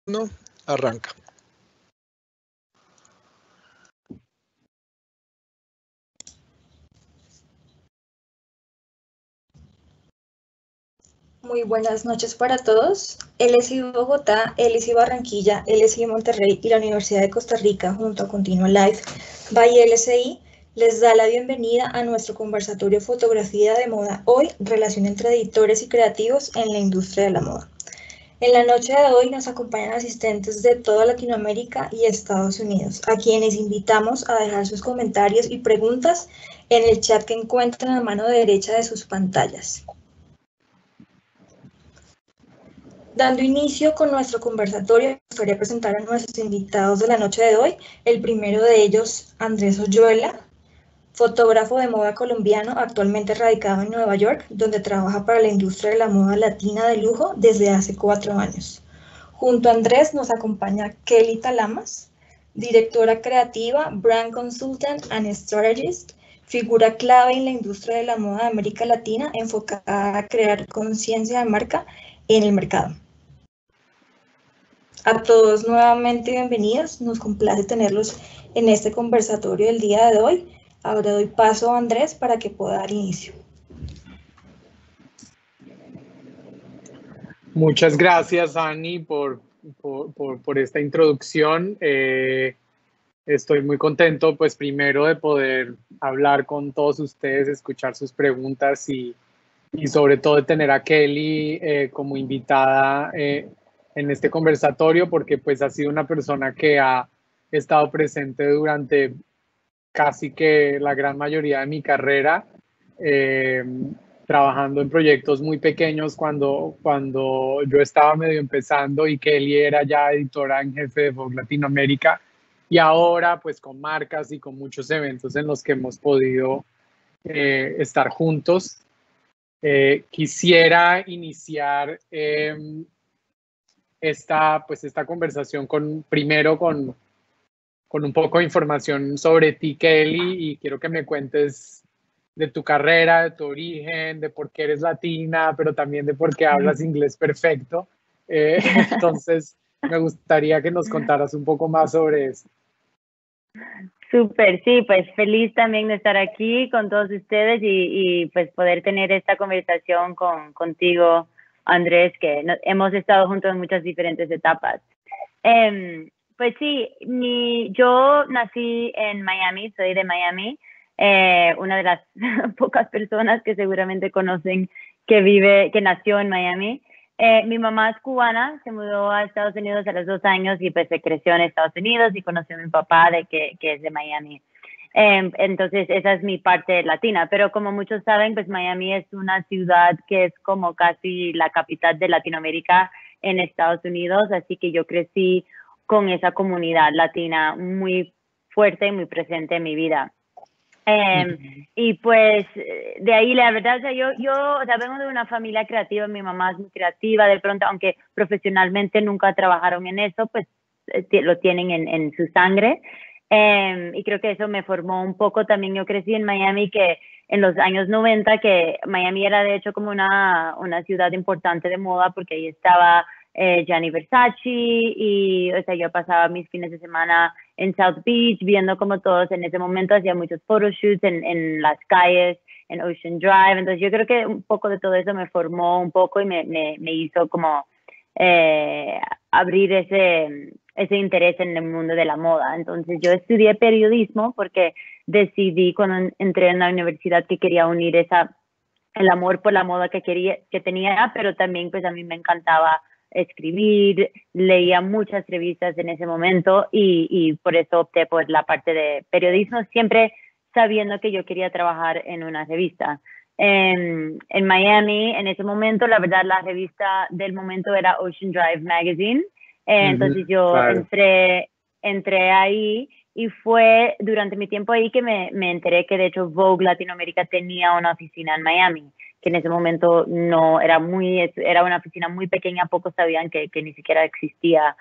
No, arranca. Muy buenas noches para todos. LSI Bogotá, LSI Barranquilla, LSI Monterrey y la Universidad de Costa Rica, junto a Continua Life by LSI, les da la bienvenida a nuestro conversatorio Fotografía de Moda hoy, relación entre editores y creativos en la industria de la moda. En la noche de hoy nos acompañan asistentes de toda Latinoamérica y Estados Unidos, a quienes invitamos a dejar sus comentarios y preguntas en el chat que encuentran a mano derecha de sus pantallas. Dando inicio con nuestro conversatorio, me gustaría presentar a nuestros invitados de la noche de hoy. El primero de ellos, Andrés Oyuela, fotógrafo de moda colombiano, actualmente radicado en Nueva York, donde trabaja para la industria de la moda latina de lujo desde hace 4 años. Junto a Andrés nos acompaña Kelly Talamas, directora creativa, brand consultant and strategist, figura clave en la industria de la moda de América Latina, enfocada a crear conciencia de marca en el mercado. A todos nuevamente bienvenidos, nos complace tenerlos en este conversatorio del día de hoy. Ahora doy paso a Andrés para que pueda dar inicio. Muchas gracias, Ani, por esta introducción. Estoy muy contento, pues primero de poder hablar con todos ustedes, escuchar sus preguntas y sobre todo de tener a Kelly como invitada en este conversatorio, porque pues ha sido una persona que ha estado presente durante casi que la gran mayoría de mi carrera, trabajando en proyectos muy pequeños cuando yo estaba medio empezando y Kelly era ya editora en jefe de Vogue Latinoamérica, y ahora pues con marcas y con muchos eventos en los que hemos podido estar juntos. Quisiera iniciar esta conversación primero con un poco de información sobre ti, Kelly, y quiero que me cuentes de tu carrera, de tu origen, de por qué eres latina, pero también de por qué hablas inglés perfecto. Entonces, me gustaría que nos contaras un poco más sobre eso. Súper, sí, pues feliz también de estar aquí con todos ustedes y pues poder tener esta conversación contigo, Andrés, que hemos estado juntos en muchas diferentes etapas. Pues sí, yo nací en Miami, soy de Miami, una de las pocas personas que seguramente conocen que nació en Miami. Mi mamá es cubana, se mudó a Estados Unidos a los 2 años y pues se creció en Estados Unidos y conoció a mi papá que es de Miami. Entonces esa es mi parte latina, pero como muchos saben, pues Miami es una ciudad que es como casi la capital de Latinoamérica en Estados Unidos, así que yo crecí con esa comunidad latina muy fuerte y muy presente en mi vida. Y pues de ahí la verdad, o sea, yo vengo de una familia creativa, mi mamá es muy creativa, de pronto, aunque profesionalmente nunca trabajaron en eso, pues lo tienen en su sangre. Y creo que eso me formó un poco. También yo crecí en Miami, que en los años 90, que Miami era de hecho como una ciudad importante de moda, porque ahí estaba Gianni Versace, y o sea, yo pasaba mis fines de semana en South Beach, viendo como todos en ese momento hacían muchos photoshoots en las calles, en Ocean Drive. Entonces yo creo que un poco de todo eso me formó un poco y me hizo como abrir ese interés en el mundo de la moda. Entonces yo estudié periodismo porque decidí cuando entré en la universidad que quería unir el amor por la moda que tenía, pero también pues a mí me encantaba escribir, leía muchas revistas en ese momento y por eso opté por la parte de periodismo, siempre sabiendo que yo quería trabajar en una revista. En Miami, en ese momento, la verdad, la revista del momento era Ocean Drive Magazine. Entonces yo claro, entré ahí y fue durante mi tiempo ahí que me enteré que de hecho Vogue Latinoamérica tenía una oficina en Miami, que en ese momento no era era una oficina muy pequeña, pocos sabían que ni siquiera existía.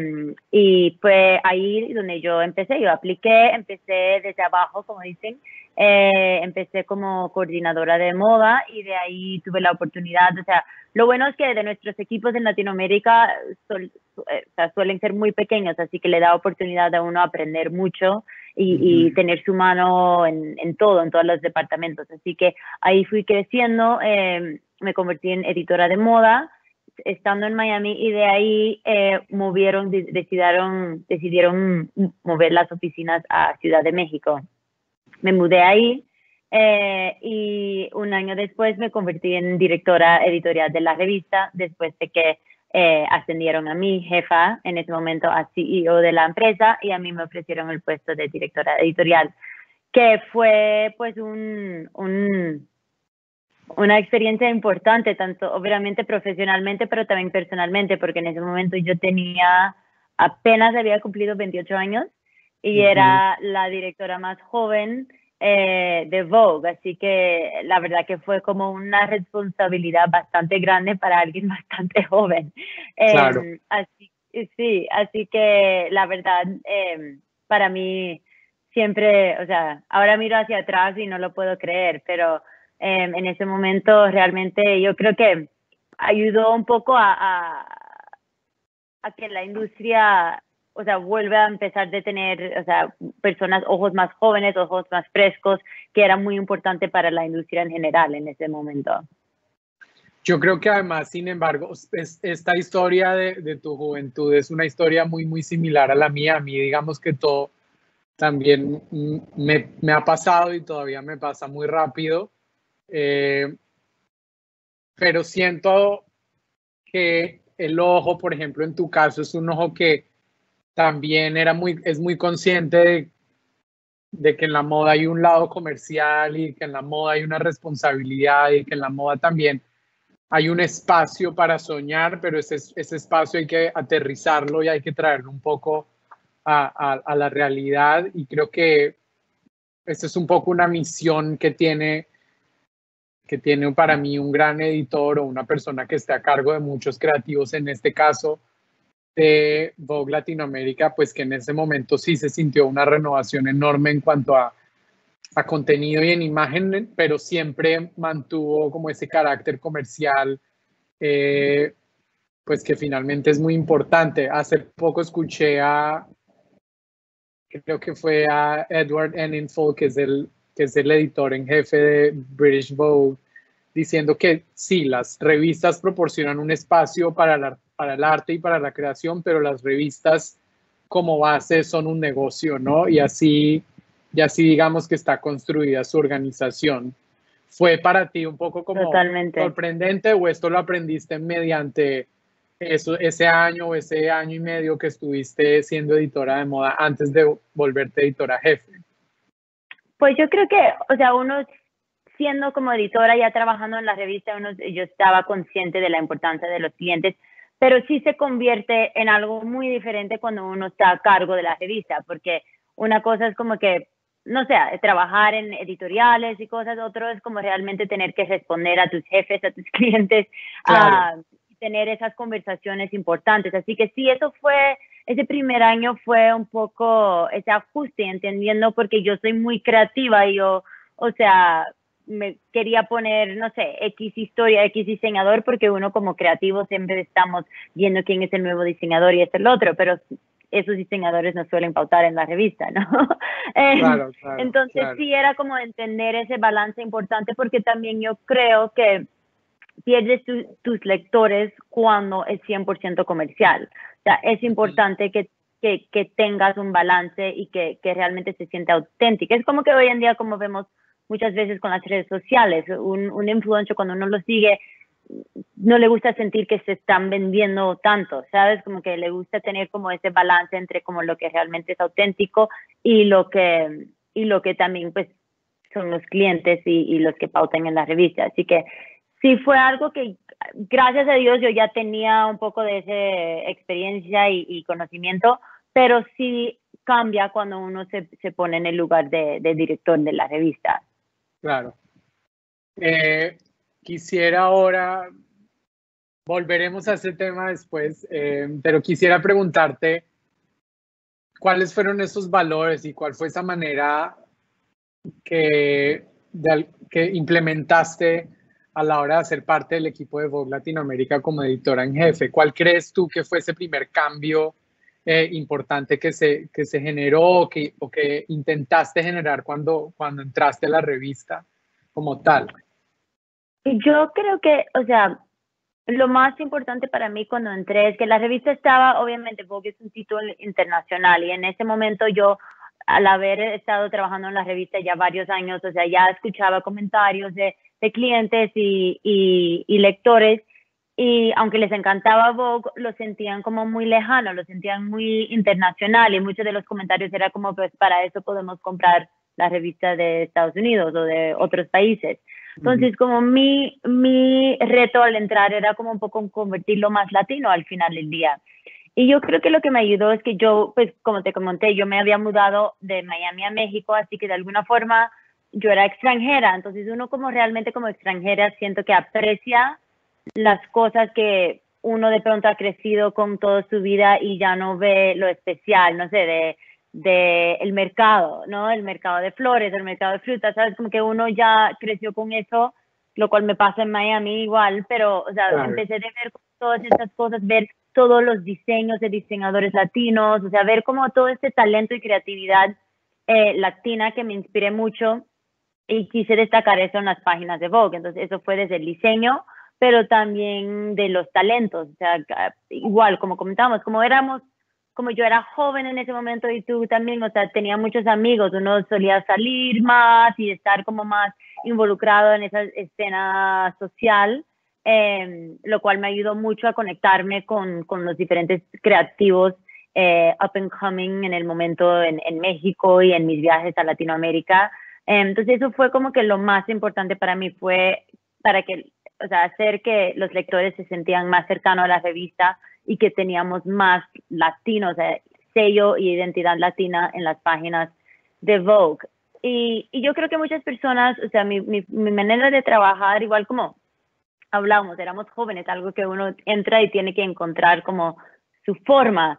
Y fue ahí donde yo empecé, empecé desde abajo, como dicen, empecé como coordinadora de moda y de ahí tuve la oportunidad, o sea, lo bueno es que de nuestros equipos en Latinoamérica suelen ser muy pequeños, así que le da oportunidad a uno a aprender mucho y tener su mano en todo, en todos los departamentos. Así que ahí fui creciendo, me convertí en editora de moda, estando en Miami, y de ahí decidieron mover las oficinas a Ciudad de México. Me mudé ahí y un año después me convertí en directora editorial de la revista, después de que ascendieron a mi jefa, en ese momento a CEO de la empresa, y a mí me ofrecieron el puesto de directora editorial, que fue pues una experiencia importante, tanto obviamente profesionalmente, pero también personalmente, porque en ese momento yo apenas había cumplido 28 años y era la directora más joven de Vogue, así que la verdad que fue como una responsabilidad bastante grande para alguien bastante joven. Claro. Así que la verdad, para mí siempre, o sea, ahora miro hacia atrás y no lo puedo creer, pero en ese momento realmente yo creo que ayudó un poco a que la industria, o sea, vuelve a empezar de tener, o sea, personas, ojos más jóvenes, ojos más frescos, que era muy importante para la industria en general en ese momento. Yo creo que además, sin embargo, esta historia de tu juventud es una historia muy, muy similar a la mía. A mí, digamos que todo también me ha pasado y todavía me pasa muy rápido. Pero siento que el ojo, por ejemplo, en tu caso, es un ojo que también es muy consciente de que en la moda hay un lado comercial y que en la moda hay una responsabilidad y que en la moda también hay un espacio para soñar, pero ese espacio hay que aterrizarlo y hay que traerlo un poco a la realidad, y creo que esta es un poco una misión que tiene para mí un gran editor o una persona que esté a cargo de muchos creativos, en este caso de Vogue Latinoamérica, pues que en ese momento sí se sintió una renovación enorme en cuanto a contenido y en imagen, pero siempre mantuvo como ese carácter comercial, pues que finalmente es muy importante. Hace poco escuché creo que fue a Edward Enninful, que es el editor en jefe de British Vogue, diciendo que sí, las revistas proporcionan un espacio para el arte y para la creación, pero las revistas como base son un negocio, ¿no? Y así digamos que está construida su organización. ¿Fue para ti un poco como Totalmente sorprendente, o esto lo aprendiste mediante ese año y medio que estuviste siendo editora de moda antes de volverte editora jefe? Pues yo creo que, o sea, uno siendo como editora, ya trabajando en la revista, yo estaba consciente de la importancia de los clientes, pero sí se convierte en algo muy diferente cuando uno está a cargo de la revista, porque una cosa es como que, no sé, trabajar en editoriales y cosas, otro es como realmente tener que responder a tus jefes, a tus clientes, Claro. tener esas conversaciones importantes. Así que sí, ese primer año fue un poco ese ajuste, entendiendo, porque yo soy muy creativa y yo, o sea, me quería poner, no sé, X historia, X diseñador, porque uno como creativo siempre estamos viendo quién es el nuevo diseñador y es el otro, pero esos diseñadores no suelen pautar en la revista, ¿no? Claro, Entonces claro. sí era como entender ese balance importante, porque también yo creo que pierdes tus lectores cuando es 100% comercial. O sea, es importante que tengas un balance y que realmente se sienta auténtico. Es como que hoy en día, como vemos muchas veces con las redes sociales, un influencer, cuando uno lo sigue, no le gusta sentir que se están vendiendo tanto, ¿sabes? Como que le gusta tener como ese balance entre como lo que realmente es auténtico y lo que también pues son los clientes y los que pautan en la revista. Así que sí fue algo que, gracias a Dios, yo ya tenía un poco de esa experiencia y conocimiento, pero sí cambia cuando uno se pone en el lugar de director de la revista. Claro. Quisiera ahora, volveremos a ese tema después, pero quisiera preguntarte cuáles fueron esos valores y cuál fue esa manera que implementaste a la hora de ser parte del equipo de Vogue Latinoamérica como editora en jefe? ¿Cuál crees tú que fue ese primer cambio importante que se generó o que intentaste generar cuando entraste a la revista como tal? Yo creo que, o sea, lo más importante para mí cuando entré es que la revista estaba, obviamente, Vogue es un título internacional y en ese momento yo, al haber estado trabajando en la revista ya varios años, o sea, ya escuchaba comentarios de clientes y lectores y aunque les encantaba Vogue, lo sentían como muy lejano, lo sentían muy internacional y muchos de los comentarios era como, pues para eso podemos comprar la revista de Estados Unidos o de otros países. Entonces, como mi reto al entrar era como un poco convertirlo más latino al final del día. Y yo creo que lo que me ayudó es que yo, pues como te comenté, yo me había mudado de Miami a México, así que de alguna forma yo era extranjera. Entonces uno como realmente como extranjera siento que aprecia las cosas que uno de pronto ha crecido con toda su vida y ya no ve lo especial, no sé, de el mercado, ¿no? El mercado de flores, el mercado de frutas, ¿sabes? Como que uno ya creció con eso, lo cual me pasa en Miami igual, pero, o sea, Claro. empecé a ver todas estas cosas, ver todos los diseños de diseñadores latinos, o sea, ver como todo este talento y creatividad latina que me inspiré mucho y quise destacar eso en las páginas de Vogue. Entonces, eso fue desde el diseño, pero también de los talentos. O sea, igual, como comentábamos, como yo era joven en ese momento y tú también, o sea, tenía muchos amigos, uno solía salir más y estar como más involucrado en esa escena social, lo cual me ayudó mucho a conectarme con los diferentes creativos up and coming en el momento en México y en mis viajes a Latinoamérica. Entonces eso fue como que lo más importante para mí, fue para que, o sea, hacer que los lectores se sentían más cercanos a la revista y que teníamos más latinos, o sea, sello y identidad latina en las páginas de Vogue. Y yo creo que muchas personas, o sea, mi manera de trabajar, igual como hablamos, éramos jóvenes, algo que uno entra y tiene que encontrar como su forma.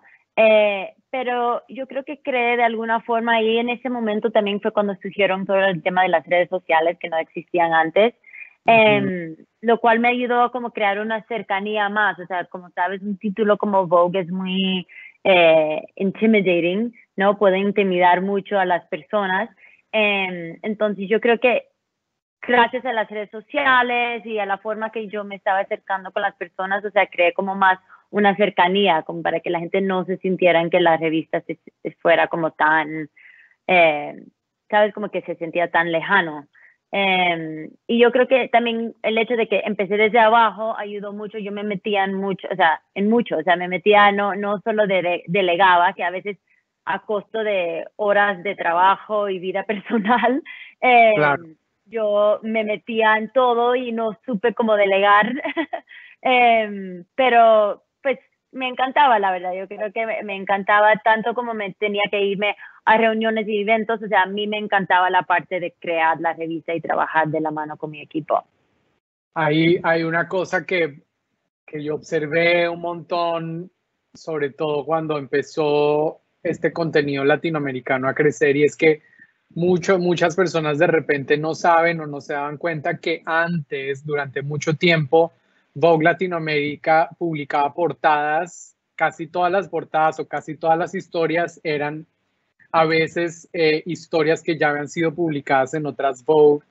Pero yo creo que creé de alguna forma y en ese momento también fue cuando surgieron todo el tema de las redes sociales que no existían antes, lo cual me ayudó a como crear una cercanía más. O sea, como sabes, un título como Vogue es muy intimidating, ¿no? Puede intimidar mucho a las personas. Entonces yo creo que gracias a las redes sociales y a la forma que yo me estaba acercando con las personas, o sea, creé como más una cercanía, como para que la gente no se sintiera en que la revista fuera como tan, sabes, como que se sentía tan lejano. Y yo creo que también el hecho de que empecé desde abajo ayudó mucho. Yo me metía en mucho, o sea, me metía, no solo delegaba, que a veces a costo de horas de trabajo y vida personal, Claro. yo me metía en todo y no supe cómo delegar, pero pues me encantaba, la verdad. Yo creo que me encantaba tanto como me tenía que irme a reuniones y eventos. O sea, a mí me encantaba la parte de crear la revista y trabajar de la mano con mi equipo. Hay una cosa que yo observé un montón, sobre todo cuando empezó este contenido latinoamericano a crecer, y es que muchas personas de repente no saben o no se daban cuenta que antes, durante mucho tiempo, Vogue Latinoamérica publicaba portadas, casi todas las portadas o casi todas las historias eran a veces historias que ya habían sido publicadas en otras Vogue.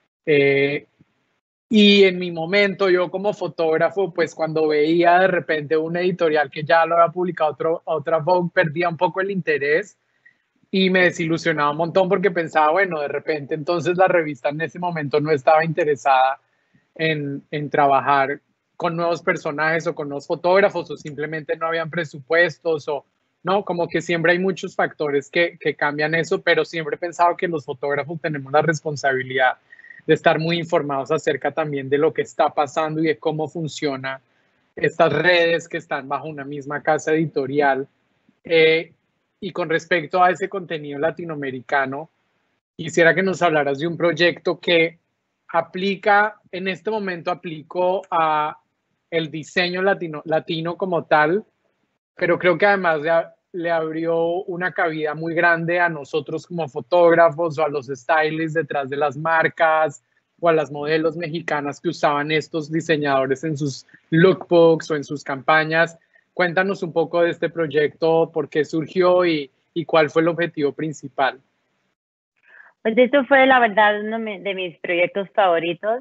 Y en mi momento, yo como fotógrafo, pues cuando veía de repente un editorial que ya lo había publicado otra Vogue, perdía un poco el interés y me desilusionaba un montón porque pensaba, bueno, de repente entonces la revista en ese momento no estaba interesada en trabajar con nuevos personajes o con nuevos fotógrafos, o simplemente no habían presupuestos, o no, como que siempre hay muchos factores que cambian eso, pero siempre he pensado que los fotógrafos tenemos la responsabilidad de estar muy informados acerca también de lo que está pasando y de cómo funciona estas redes que están bajo una misma casa editorial. Y con respecto a ese contenido latinoamericano, quisiera que nos hablaras de un proyecto que aplica, en este momento aplicó a el diseño latino como tal, pero creo que además le abrió una cabida muy grande a nosotros como fotógrafos o a los stylists detrás de las marcas o a las modelos mexicanas que usaban estos diseñadores en sus lookbooks o en sus campañas. Cuéntanos un poco de este proyecto, por qué surgió y cuál fue el objetivo principal. Pues esto fue, la verdad, uno de mis proyectos favoritos.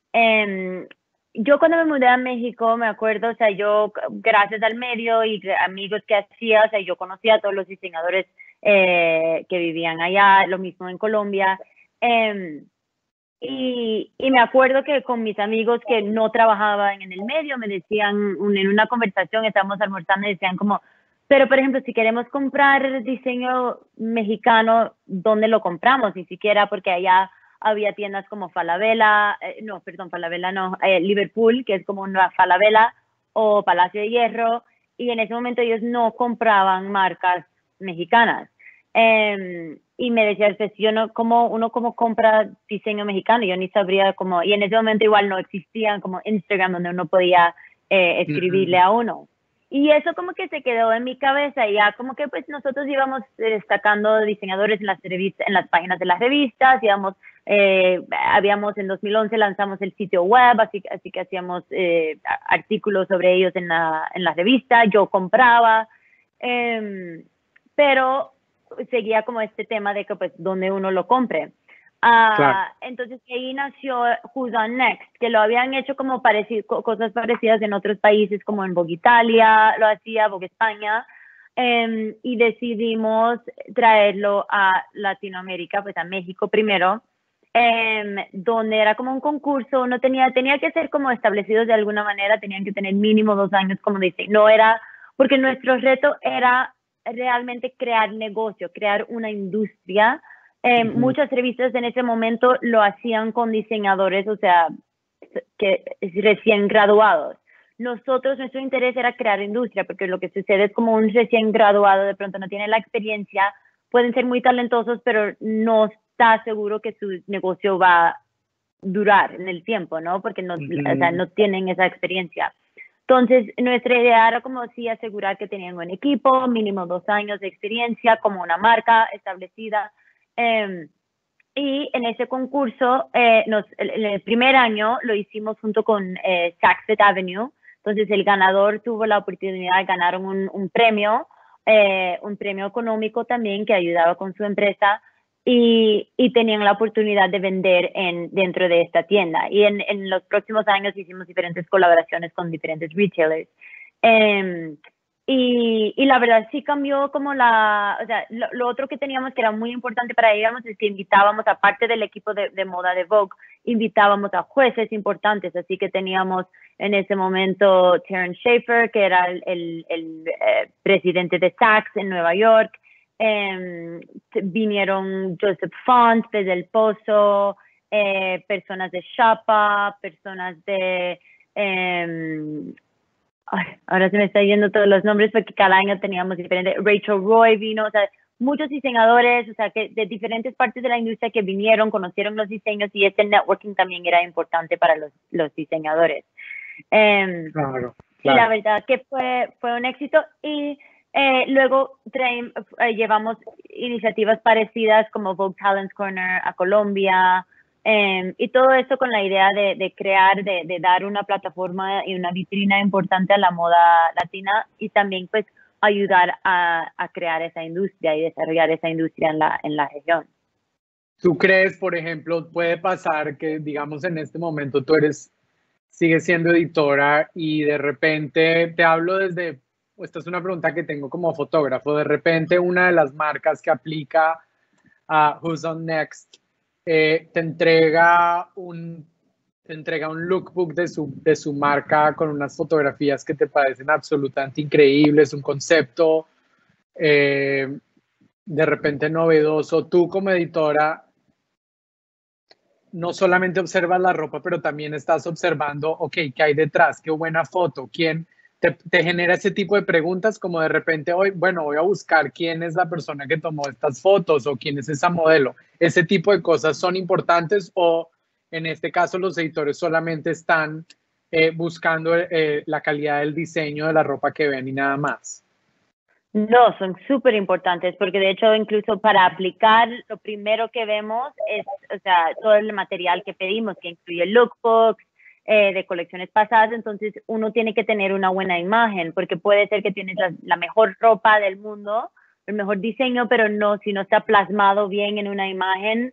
Yo cuando me mudé a México, me acuerdo, o sea, yo gracias al medio y amigos que hacía, o sea, yo conocía a todos los diseñadores que vivían allá, lo mismo en Colombia. Y me acuerdo que con mis amigos que no trabajaban en el medio, me decían, en una conversación, estábamos almorzando, y decían como, pero por ejemplo, si queremos comprar diseño mexicano, ¿dónde lo compramos? Ni siquiera, porque allá había tiendas como Falabella, Liverpool, que es como una Falabella, o Palacio de Hierro, y en ese momento ellos no compraban marcas mexicanas. Y me decía, pues uno como compra diseño mexicano, yo ni sabría cómo, y en ese momento igual no existían como Instagram donde uno podía escribirle a uno. Y eso como que se quedó en mi cabeza, y ya como que pues nosotros íbamos destacando diseñadores en las revistas, en las páginas de las revistas, íbamos, habíamos en 2011 lanzamos el sitio web, así que hacíamos artículos sobre ellos en la revista, yo compraba, pero seguía como este tema de que pues donde uno lo compre. Claro. Entonces ahí nació Who's On Next, que lo habían hecho como cosas parecidas en otros países, como en Vogue Italia, lo hacía Vogue España, y decidimos traerlo a Latinoamérica, pues a México primero, donde era como un concurso, uno tenía que ser como establecidos de alguna manera, tenían que tener mínimo 2 años, como dicen, no era, porque nuestro reto era realmente crear negocio, crear una industria. Muchas revistas en ese momento lo hacían con diseñadores, o sea, que recién graduados. Nuestro interés era crear industria, porque lo que sucede es como un recién graduado de pronto no tiene la experiencia, pueden ser muy talentosos, pero no está seguro que su negocio va a durar en el tiempo, ¿no? Porque no, o sea, no tienen esa experiencia. Entonces, nuestra idea era como sí asegurar que tenían un equipo, mínimo 2 años de experiencia, como una marca establecida. Y en ese concurso, en el primer año lo hicimos junto con Saks Fifth Avenue. Entonces, el ganador tuvo la oportunidad, ganaron un premio económico también que ayudaba con su empresa. Y tenían la oportunidad de vender dentro de esta tienda. Y en los próximos años hicimos diferentes colaboraciones con diferentes retailers. Y la verdad sí cambió como o sea, lo otro que teníamos que era muy importante para ellos es que invitábamos, aparte del equipo de moda de Vogue, invitábamos a jueces importantes. Así que teníamos en ese momento Terence Schaefer, que era el presidente de Saks en Nueva York. Vinieron Joseph Font desde El Pozo, personas de Shapa, personas de ahora se me está yendo todos los nombres porque cada año teníamos diferentes. Rachel Roy vino, o sea, muchos diseñadores, o sea, que de diferentes partes de la industria que vinieron, conocieron los diseños, y este networking también era importante para los diseñadores. Claro. Y la verdad que fue un éxito. Y luego llevamos iniciativas parecidas como Vogue Talents Corner a Colombia, y todo esto con la idea de crear, de dar una plataforma y una vitrina importante a la moda latina, y también pues ayudar a crear esa industria y desarrollar esa industria en la región. ¿Tú crees, por ejemplo, puede pasar que, digamos, en este momento tú sigues siendo editora y de repente te hablo esta es una pregunta que tengo como fotógrafo, de repente una de las marcas que aplica a Who's On Next te entrega un lookbook de su marca con unas fotografías que te parecen absolutamente increíbles, un concepto de repente novedoso. Tú como editora no solamente observas la ropa, pero también estás observando, ok, ¿qué hay detrás? ¿Qué buena foto? ¿Quién te genera ese tipo de preguntas? Como de repente, voy a buscar quién es la persona que tomó estas fotos o quién es esa modelo. ¿Ese tipo de cosas son importantes, o en este caso los editores solamente están buscando la calidad del diseño de la ropa que ven y nada más? No, son súper importantes porque de hecho incluso para aplicar lo primero que vemos es, o sea, todo el material que pedimos, que incluye lookbooks de colecciones pasadas, entonces uno tiene que tener una buena imagen porque puede ser que tienes la mejor ropa del mundo, el mejor diseño, pero no, si no está plasmado bien en una imagen,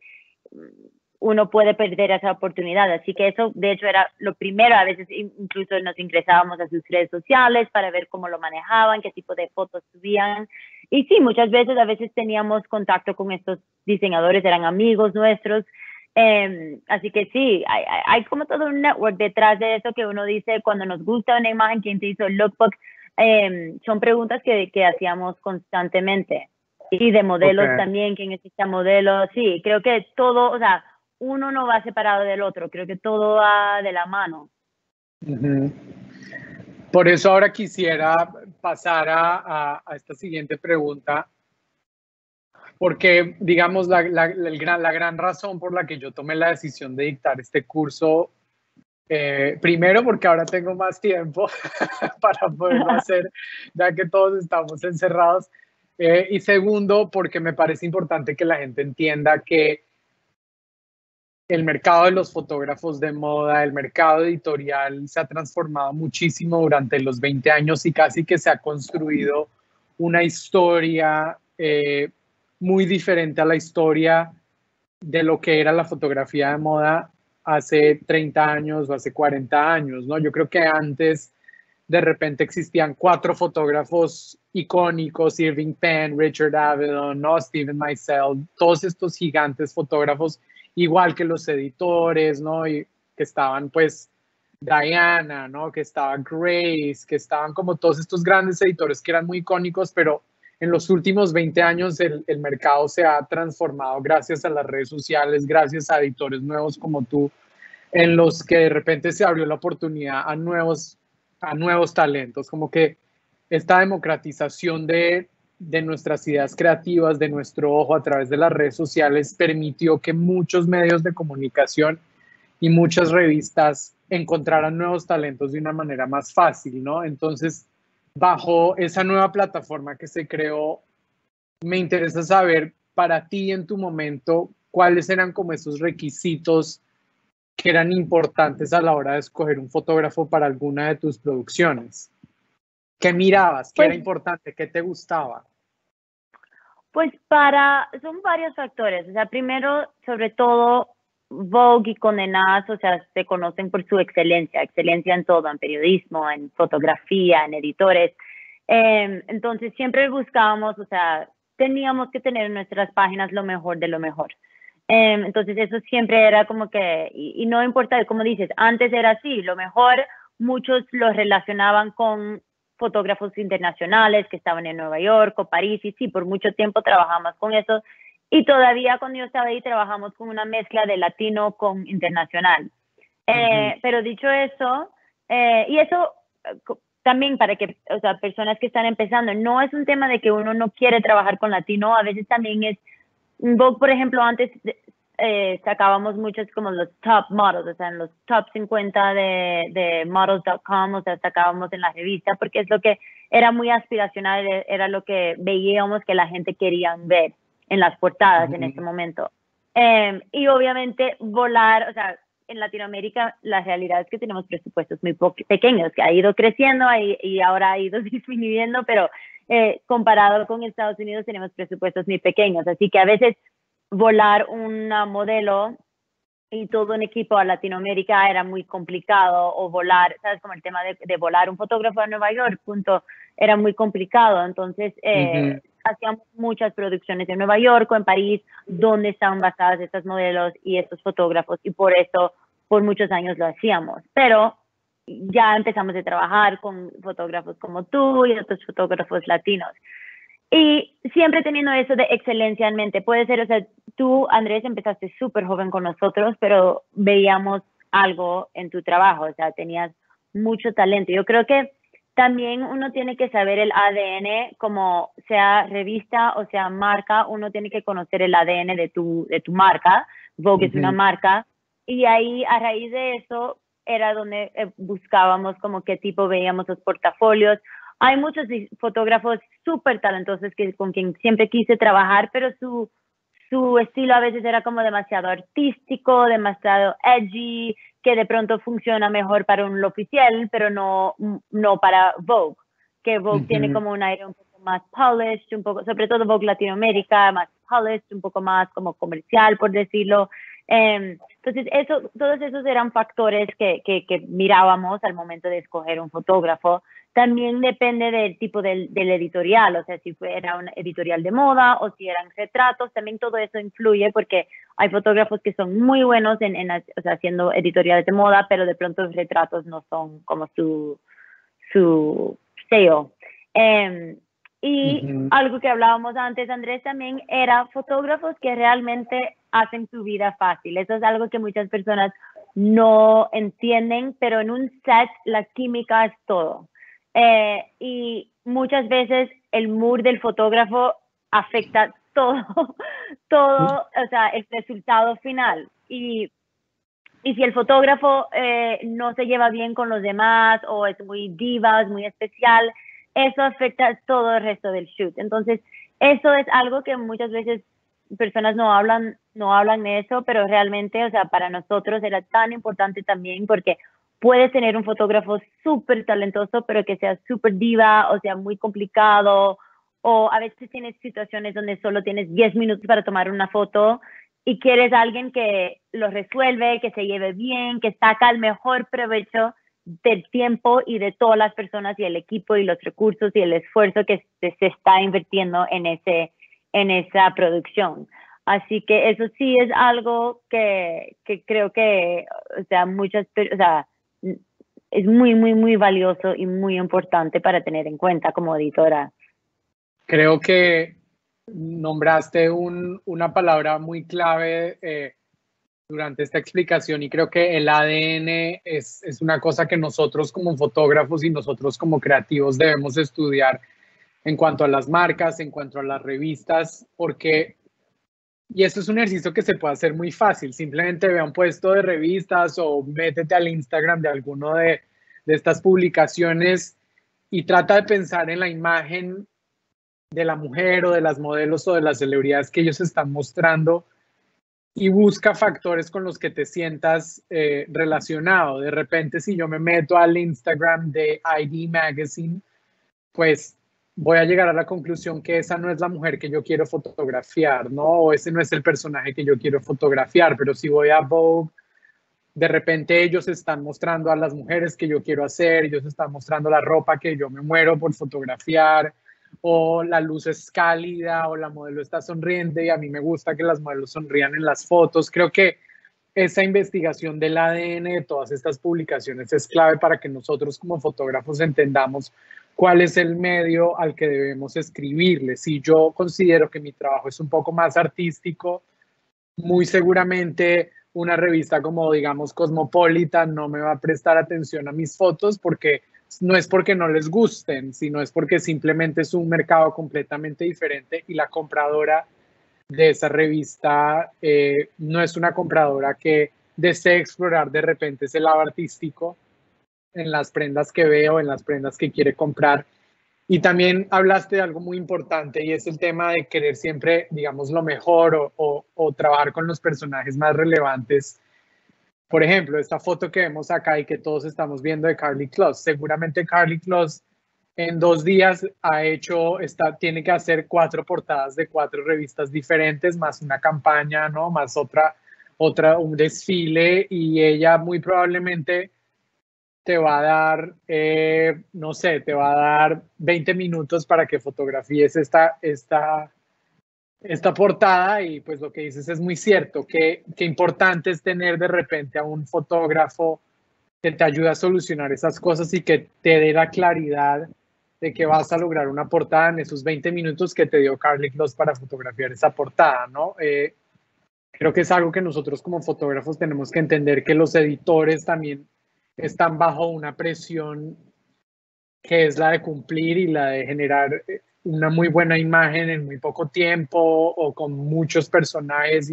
uno puede perder esa oportunidad. Así que eso, de hecho, era lo primero. A veces incluso nos ingresábamos a sus redes sociales para ver cómo lo manejaban, qué tipo de fotos subían. Y sí, muchas veces, a veces teníamos contacto con estos diseñadores, eran amigos nuestros. Así que sí, hay como todo un network detrás de eso que uno dice cuando nos gusta una imagen, quién te hizo el lookbook. Son preguntas que hacíamos constantemente. Y de modelos Okay. también, quién es este modelo. Sí, creo que todo, o sea, uno no va separado del otro, creo que todo va de la mano. Ujú. Por eso ahora quisiera pasar a esta siguiente pregunta, porque digamos la gran razón por la que yo tomé la decisión de dictar este curso, primero porque ahora tengo más tiempo para poderlo hacer, ya que todos estamos encerrados, y segundo porque me parece importante que la gente entienda que el mercado de los fotógrafos de moda, el mercado editorial se ha transformado muchísimo durante los 20 años y casi que se ha construido una historia muy diferente a la historia de lo que era la fotografía de moda hace 30 años o hace 40 años, ¿no? Yo creo que antes de repente existían 4 fotógrafos icónicos, Irving Penn, Richard Avedon, ¿no? Steven Meisel, todos estos gigantes fotógrafos, igual que los editores, ¿no? Y que estaban pues Diana, ¿no? Que estaba Grace, que estaban como todos estos grandes editores que eran muy icónicos, pero en los últimos 20 años el mercado se ha transformado gracias a las redes sociales, gracias a editores nuevos como tú, en los que de repente se abrió la oportunidad a nuevos talentos, como que esta democratización de nuestras ideas creativas, de nuestro ojo a través de las redes sociales, permitió que muchos medios de comunicación y muchas revistas encontraran nuevos talentos de una manera más fácil, ¿no? Entonces, bajo esa nueva plataforma que se creó, me interesa saber para ti en tu momento cuáles eran como esos requisitos que eran importantes a la hora de escoger un fotógrafo para alguna de tus producciones. ¿Qué mirabas? ¿Qué era Pues, importante? ¿Qué te gustaba? pues son varios factores. O sea, primero, sobre todo, Vogue y Condé Nast, o sea, se conocen por su excelencia en todo, en periodismo, en fotografía, en editores. Entonces, siempre buscábamos, o sea, teníamos que tener en nuestras páginas lo mejor de lo mejor. Entonces, eso siempre era como que, y no importa, como dices, antes era así, lo mejor, muchos lo relacionaban con fotógrafos internacionales que estaban en Nueva York o París, y sí, por mucho tiempo trabajamos con eso, y todavía cuando yo estaba ahí trabajamos con una mezcla de latino con internacional. Pero dicho eso, y eso también para que, o sea, personas que están empezando, no es un tema de que uno no quiere trabajar con latino, a veces también es, Vogue, por ejemplo, antes sacábamos muchos como los top models, o sea, en los top 50 de models.com, o sea, sacábamos en la revista, porque es lo que era muy aspiracional, era lo que veíamos que la gente quería ver en las portadas en ese momento. Y obviamente volar, o sea, en Latinoamérica la realidad es que tenemos presupuestos muy pequeños, que ha ido creciendo y ahora ha ido disminuyendo, pero comparado con Estados Unidos tenemos presupuestos muy pequeños, así que a veces volar una modelo y todo un equipo a Latinoamérica era muy complicado, o volar, ¿sabes? Como el tema de volar un fotógrafo a Nueva York, punto, era muy complicado, entonces hacíamos muchas producciones en Nueva York o en París, donde estaban basadas estas modelos y estos fotógrafos, y por eso por muchos años lo hacíamos, pero ya empezamos a trabajar con fotógrafos como tú y otros fotógrafos latinos. Y siempre teniendo eso de excelencia en mente. Puede ser, o sea, tú, Andrés, empezaste súper joven con nosotros, pero veíamos algo en tu trabajo, o sea, tenías mucho talento. Yo creo que también uno tiene que saber el ADN, como sea revista o sea marca, uno tiene que conocer el ADN de tu marca. Vogue es una marca. Y ahí, a raíz de eso, era donde buscábamos como qué tipo veíamos los portafolios. Hay muchos fotógrafos súper talentosos con quien siempre quise trabajar, pero su estilo a veces era como demasiado artístico, demasiado edgy, que de pronto funciona mejor para un oficial, pero no para Vogue, que Vogue tiene como un aire un poco más polished, un poco, sobre todo Vogue Latinoamérica, más polished, un poco más como comercial, por decirlo. Entonces, todos esos eran factores que mirábamos al momento de escoger un fotógrafo. También depende del tipo del editorial, o sea, si fuera un editorial de moda o si eran retratos, también todo eso influye porque hay fotógrafos que son muy buenos o sea, haciendo editoriales de moda, pero de pronto los retratos no son como su sello. Y algo que hablábamos antes, Andrés, también era fotógrafos que realmente hacen su vida fácil. Eso es algo que muchas personas no entienden, pero en un set la química es todo. Y muchas veces el mood del fotógrafo afecta todo, o sea, el resultado final. Y si el fotógrafo no se lleva bien con los demás o es muy diva, es muy especial, eso afecta todo el resto del shoot. Entonces, eso es algo que muchas veces personas no hablan de eso, pero realmente, o sea, para nosotros era tan importante también porque puedes tener un fotógrafo súper talentoso, pero que sea súper diva o sea muy complicado, o a veces tienes situaciones donde solo tienes 10 minutos para tomar una foto y quieres a alguien que lo resuelve, que se lleve bien, que saca el mejor provecho del tiempo y de todas las personas y el equipo y los recursos y el esfuerzo que se está invirtiendo en esa producción. Así que eso sí es algo que creo que, o sea, es muy, muy, muy valioso y muy importante para tener en cuenta como editora. Creo que nombraste una palabra muy clave durante esta explicación y creo que el ADN es una cosa que nosotros como fotógrafos y nosotros como creativos debemos estudiar en cuanto a las marcas, en cuanto a las revistas, porque, y esto es un ejercicio que se puede hacer muy fácil, simplemente ve a un puesto de revistas o métete al Instagram de alguno de estas publicaciones y trata de pensar en la imagen de la mujer o de las modelos o de las celebridades que ellos están mostrando y busca factores con los que te sientas relacionado. De repente, si yo me meto al Instagram de ID Magazine, pues voy a llegar a la conclusión que esa no es la mujer que yo quiero fotografiar, ¿no? O ese no es el personaje que yo quiero fotografiar, pero si voy a Vogue, de repente ellos están mostrando a las mujeres que yo quiero hacer, ellos están mostrando la ropa que yo me muero por fotografiar, o la luz es cálida, o la modelo está sonriente, y a mí me gusta que las modelos sonrían en las fotos. Creo que esa investigación del ADN de todas estas publicaciones es clave para que nosotros como fotógrafos entendamos cuál es el medio al que debemos escribirle. Si yo considero que mi trabajo es un poco más artístico, muy seguramente una revista como, digamos, Cosmopolitan no me va a prestar atención a mis fotos porque no es porque no les gusten, sino es porque simplemente es un mercado completamente diferente y la compradora de esa revista no es una compradora que desee explorar de repente ese lado artístico en las prendas que veo, en las prendas que quiere comprar. Y también hablaste de algo muy importante y es el tema de querer siempre, digamos, lo mejor o trabajar con los personajes más relevantes. Por ejemplo, esta foto que vemos acá y que todos estamos viendo de Karlie Kloss. Seguramente Karlie Kloss en 2 días tiene que hacer 4 portadas de 4 revistas diferentes, más una campaña, ¿no? Más un desfile, y ella muy probablemente te va a dar, no sé, te va a dar 20 minutos para que fotografíes esta portada, y pues lo que dices es muy cierto, que importante es tener de repente a un fotógrafo que te ayude a solucionar esas cosas y que te dé la claridad de que vas a lograr una portada en esos 20 minutos que te dio Karlie Kloss para fotografiar esa portada, ¿no? Creo que es algo que nosotros como fotógrafos tenemos que entender, que los editores también están bajo una presión que es la de cumplir y la de generar una muy buena imagen en muy poco tiempo o con muchos personajes y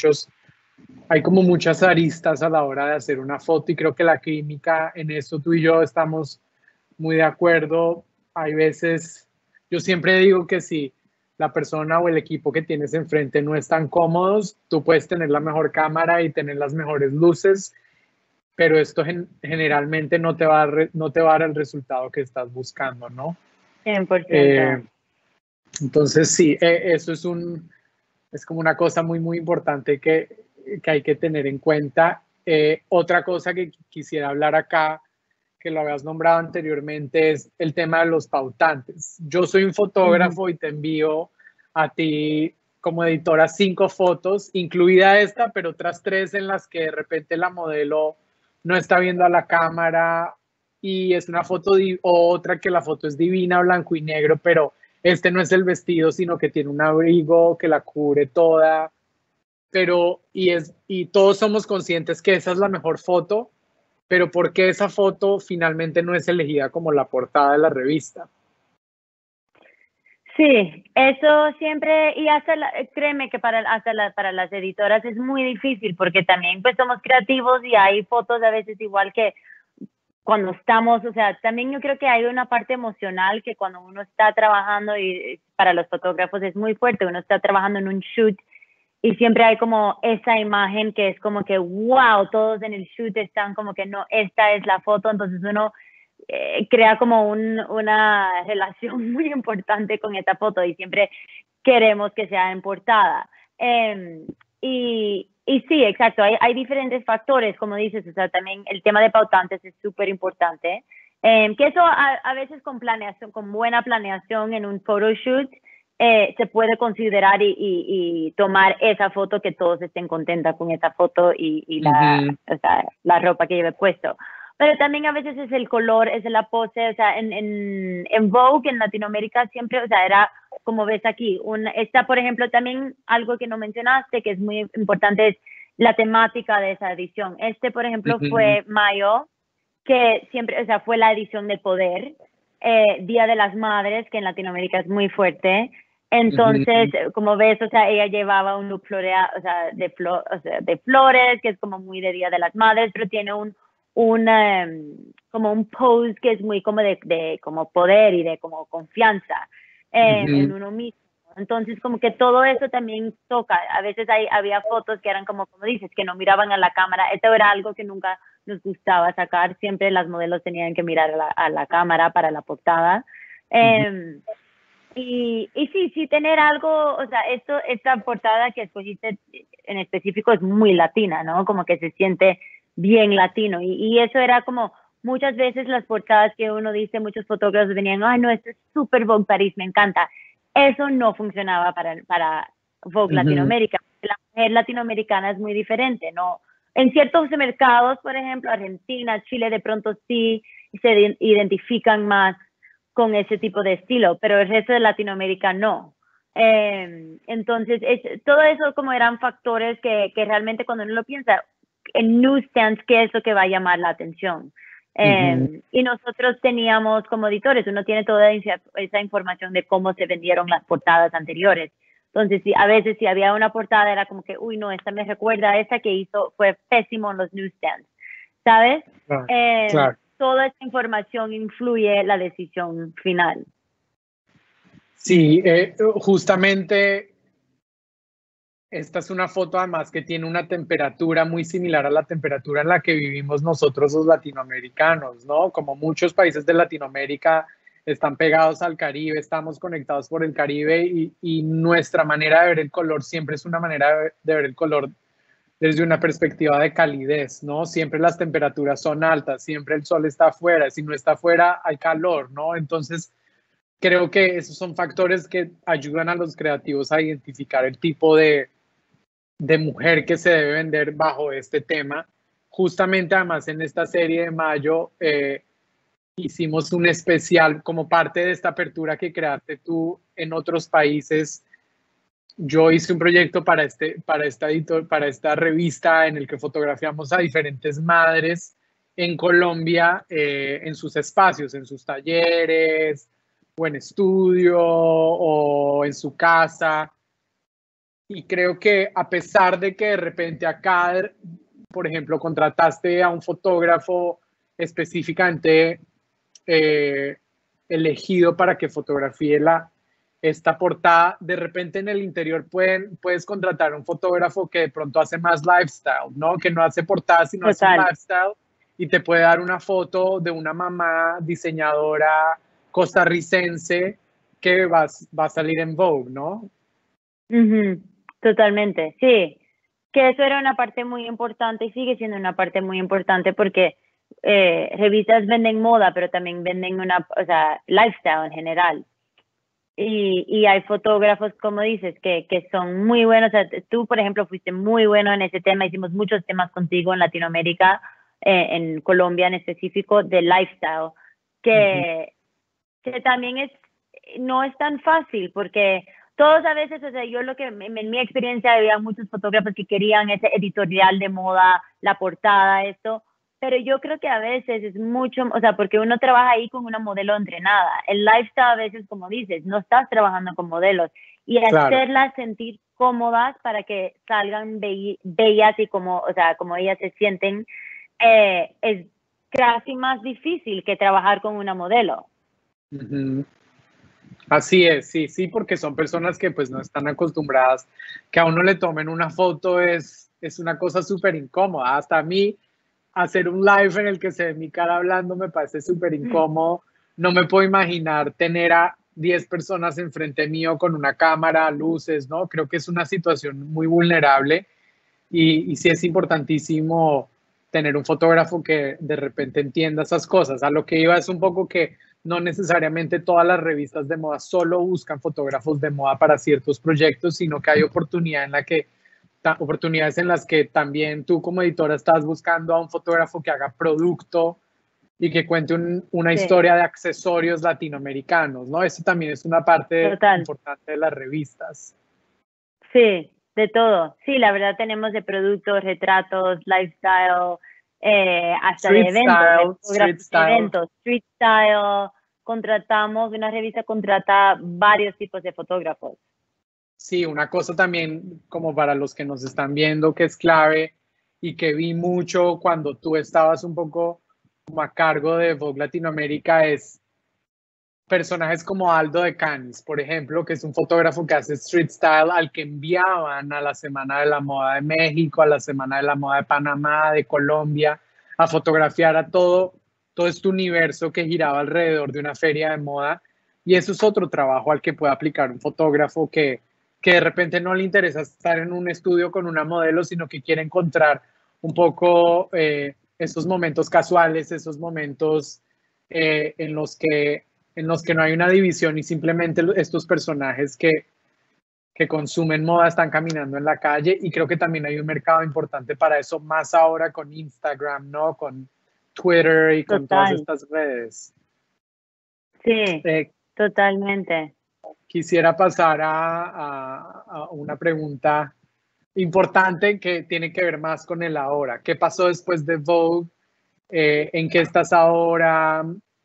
hay como muchas aristas a la hora de hacer una foto, y creo que la química en esto tú y yo estamos muy de acuerdo. Hay veces yo siempre digo que si la persona o el equipo que tienes enfrente no están cómodos, tú puedes tener la mejor cámara y tener las mejores luces, pero esto generalmente no te va no te va a dar el resultado que estás buscando, ¿no? 100%. Entonces, sí, eso es como una cosa muy, muy importante que hay que tener en cuenta. Otra cosa que quisiera hablar acá, que lo habías nombrado anteriormente, es el tema de los pautantes. Yo soy un fotógrafo y te envío a ti como editora 5 fotos, incluida esta, pero otras 3 en las que de repente la modelo no está viendo a la cámara y es una foto, o otra que la foto es divina, blanco y negro, pero este no es el vestido, sino que tiene un abrigo que la cubre toda, pero y todos somos conscientes que esa es la mejor foto, pero ¿por qué esa foto finalmente no es elegida como la portada de la revista? Sí, eso siempre, y hasta créeme que para las editoras es muy difícil porque también pues somos creativos y hay fotos a veces igual que cuando estamos, o sea, también yo creo que hay una parte emocional que cuando uno está trabajando y para los fotógrafos es muy fuerte, uno está trabajando en un shoot y siempre hay como esa imagen que es como que, wow, todos en el shoot están como que no, esta es la foto, entonces uno crea como una relación muy importante con esta foto y siempre queremos que sea en portada. Y sí, exacto, hay diferentes factores, como dices, o sea, también el tema de pautantes es súper importante, que eso a veces con planeación, con buena planeación en un photoshoot, se puede considerar y tomar esa foto, que todos estén contentos con esa foto y o sea, la ropa que lleve puesto. Pero también a veces es el color, es la pose, o sea, en Vogue, en Latinoamérica, siempre, o sea, era como ves aquí. Está, por ejemplo, también algo que no mencionaste, que es muy importante, es la temática de esa edición. Por ejemplo, fue Mayo, que siempre, o sea, fue la edición de poder, Día de las Madres, que en Latinoamérica es muy fuerte. Entonces, como ves, o sea, ella llevaba un look floreado, o sea, de flores, que es como muy de Día de las Madres, pero tiene como un pose que es muy como de como poder y de como confianza en uno mismo. Entonces, como que todo eso también toca. A veces había fotos que eran como dices, que no miraban a la cámara. Esto era algo que nunca nos gustaba sacar. Siempre las modelos tenían que mirar a la cámara para la portada. Y sí, tener algo, o sea, esta portada que escogiste en específico es muy latina, ¿no? Como que se siente bien latino. Y eso era como muchas veces las portadas que uno dice, muchos fotógrafos venían, ay, no, esto es súper Vogue París, me encanta. Eso no funcionaba para Vogue Latinoamérica. La mujer latinoamericana es muy diferente, ¿no? En ciertos mercados, por ejemplo, Argentina, Chile, de pronto sí se identifican más con ese tipo de estilo, pero el resto de Latinoamérica no. Entonces, todo eso como eran factores que realmente cuando uno lo piensa, en newsstands, ¿qué es lo que va a llamar la atención? Y nosotros teníamos como editores, uno tiene toda esa información de cómo se vendieron las portadas anteriores. Entonces, a veces si había una portada era como que, uy, no, esta me recuerda a esa que hizo, fue pésimo en los newsstands, ¿sabes? Claro. Toda esa información influye en la decisión final. Sí, justamente esta es una foto además que tiene una temperatura muy similar a la temperatura en la que vivimos nosotros los latinoamericanos, ¿no? Como muchos países de Latinoamérica están pegados al Caribe, estamos conectados por el Caribe y nuestra manera de ver el color siempre es una manera de ver el color desde una perspectiva de calidez, ¿no? Siempre las temperaturas son altas, siempre el sol está afuera, si no está afuera hay calor, ¿no? Entonces, creo que esos son factores que ayudan a los creativos a identificar el tipo de mujer que se debe vender bajo este tema. Justamente además en esta serie de mayo hicimos un especial como parte de esta apertura que creaste tú en otros países. Yo hice un proyecto para esta revista en el que fotografiamos a diferentes madres en Colombia, en sus espacios, en sus talleres, o en estudio, o en su casa. Y creo que a pesar de que de repente acá, por ejemplo, contrataste a un fotógrafo específicamente elegido para que fotografíe esta portada. De repente en el interior puedes contratar un fotógrafo que de pronto hace más lifestyle, ¿no? Que no hace portadas, sino hace un Total. lifestyle y te puede dar una foto de una mamá diseñadora costarricense que va a salir en Vogue, ¿no? Totalmente, sí. Que eso era una parte muy importante y sigue siendo una parte muy importante porque revistas venden moda, pero también venden o sea, lifestyle en general. Y hay fotógrafos, como dices, que son muy buenos. O sea, tú, por ejemplo, fuiste muy bueno en ese tema. Hicimos muchos temas contigo en Latinoamérica, en Colombia en específico, de lifestyle, que también no es tan fácil porque todos a veces, o sea, yo en mi experiencia había muchos fotógrafos que querían ese editorial de moda, la portada, esto, pero yo creo que a veces es mucho, o sea, porque uno trabaja ahí con una modelo entrenada. El lifestyle a veces, como dices, no estás trabajando con modelos y Claro. hacerlas sentir cómodas para que salgan bellas y como, o sea, como ellas se sienten, es casi más difícil que trabajar con una modelo. Así es, sí, porque son personas que pues no están acostumbradas que a uno le tomen una foto es una cosa súper incómoda. Hasta a mí hacer un live en el que se ve mi cara hablando me parece súper incómodo. No me puedo imaginar tener a 10 personas enfrente mío con una cámara, luces, ¿no? Creo que es una situación muy vulnerable y sí es importantísimo tener un fotógrafo que de repente entienda esas cosas. A lo que iba es un poco que no necesariamente todas las revistas de moda solo buscan fotógrafos de moda para ciertos proyectos, sino que hay oportunidades en las que también tú como editora estás buscando a un fotógrafo que haga producto y que cuente una historia de accesorios latinoamericanos, ¿no? Eso también es una parte importante de las revistas. Sí, de todo. Sí, la verdad tenemos de productos, retratos, lifestyle, hasta de eventos, street style. Una revista contrata varios tipos de fotógrafos. Sí, una cosa también como para los que nos están viendo que es clave y que vi mucho cuando tú estabas un poco como a cargo de Vogue Latinoamérica es personajes como Aldo de Canis, por ejemplo, que es un fotógrafo que hace street style al que enviaban a la Semana de la Moda de México, a la Semana de la Moda de Panamá, de Colombia, a fotografiar a todo este universo que giraba alrededor de una feria de moda. Y eso es otro trabajo al que puede aplicar un fotógrafo que de repente no le interesa estar en un estudio con una modelo, sino que quiere encontrar un poco esos momentos casuales, esos momentos en los que no hay una división y simplemente estos personajes que consumen moda están caminando en la calle, y creo que también hay un mercado importante para eso, más ahora con Instagram, ¿no? Con Twitter y con todas estas redes. Sí, totalmente. Quisiera pasar a una pregunta importante que tiene que ver más con el ahora. ¿Qué pasó después de Vogue? ¿En qué estás ahora?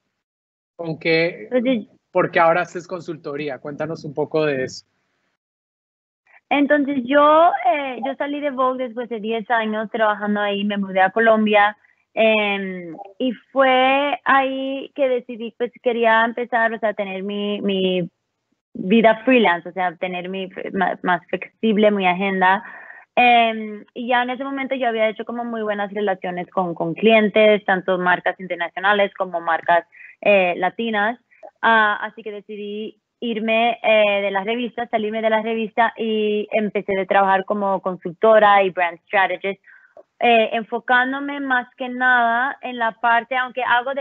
¿Por qué ahora haces consultoría? Cuéntanos un poco de eso. Entonces yo salí de Vogue después de 10 años trabajando ahí, me mudé a Colombia y fue ahí que decidí, pues quería empezar, o sea, tener mi vida freelance, o sea, tener más flexible mi agenda. Y ya en ese momento yo había hecho como muy buenas relaciones con clientes, tanto marcas internacionales como marcas latinas, así que decidí irme de las revistas, salirme de las revistas y empecé a trabajar como consultora y brand strategist, enfocándome más que nada en la parte, aunque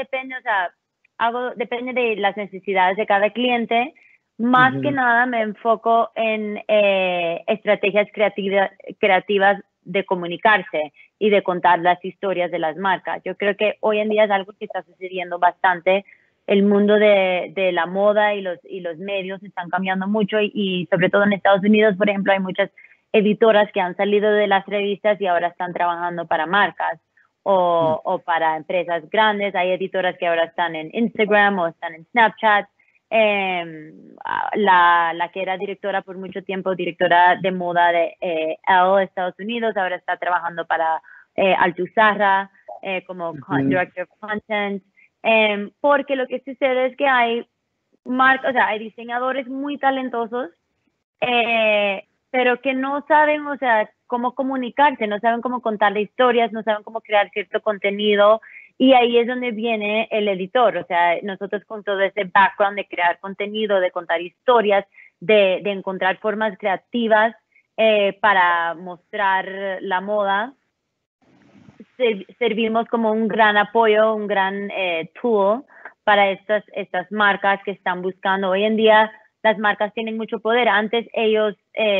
depende de las necesidades de cada cliente, más que nada me enfoco en estrategias creativas de comunicarse y de contar las historias de las marcas. Yo creo que hoy en día es algo que está sucediendo bastante. El mundo de la moda y los medios están cambiando mucho y sobre todo en Estados Unidos, por ejemplo, hay muchas editoras que han salido de las revistas y ahora están trabajando para marcas o para empresas grandes. Hay editoras que ahora están en Instagram o están en Snapchat. La que era directora por mucho tiempo, directora de moda de Elle, Estados Unidos, ahora está trabajando para Altuzarra como Director of Content. Porque lo que sucede es que hay o sea, hay diseñadores muy talentosos, pero que no saben, o sea, cómo comunicarse, no saben cómo contar historias, no saben cómo crear cierto contenido, y ahí es donde viene el editor. O sea, nosotros con todo ese background de crear contenido, de contar historias, de encontrar formas creativas para mostrar la moda, servimos como un gran apoyo, un gran tool para estas marcas que están buscando. Hoy en día las marcas tienen mucho poder. Antes ellos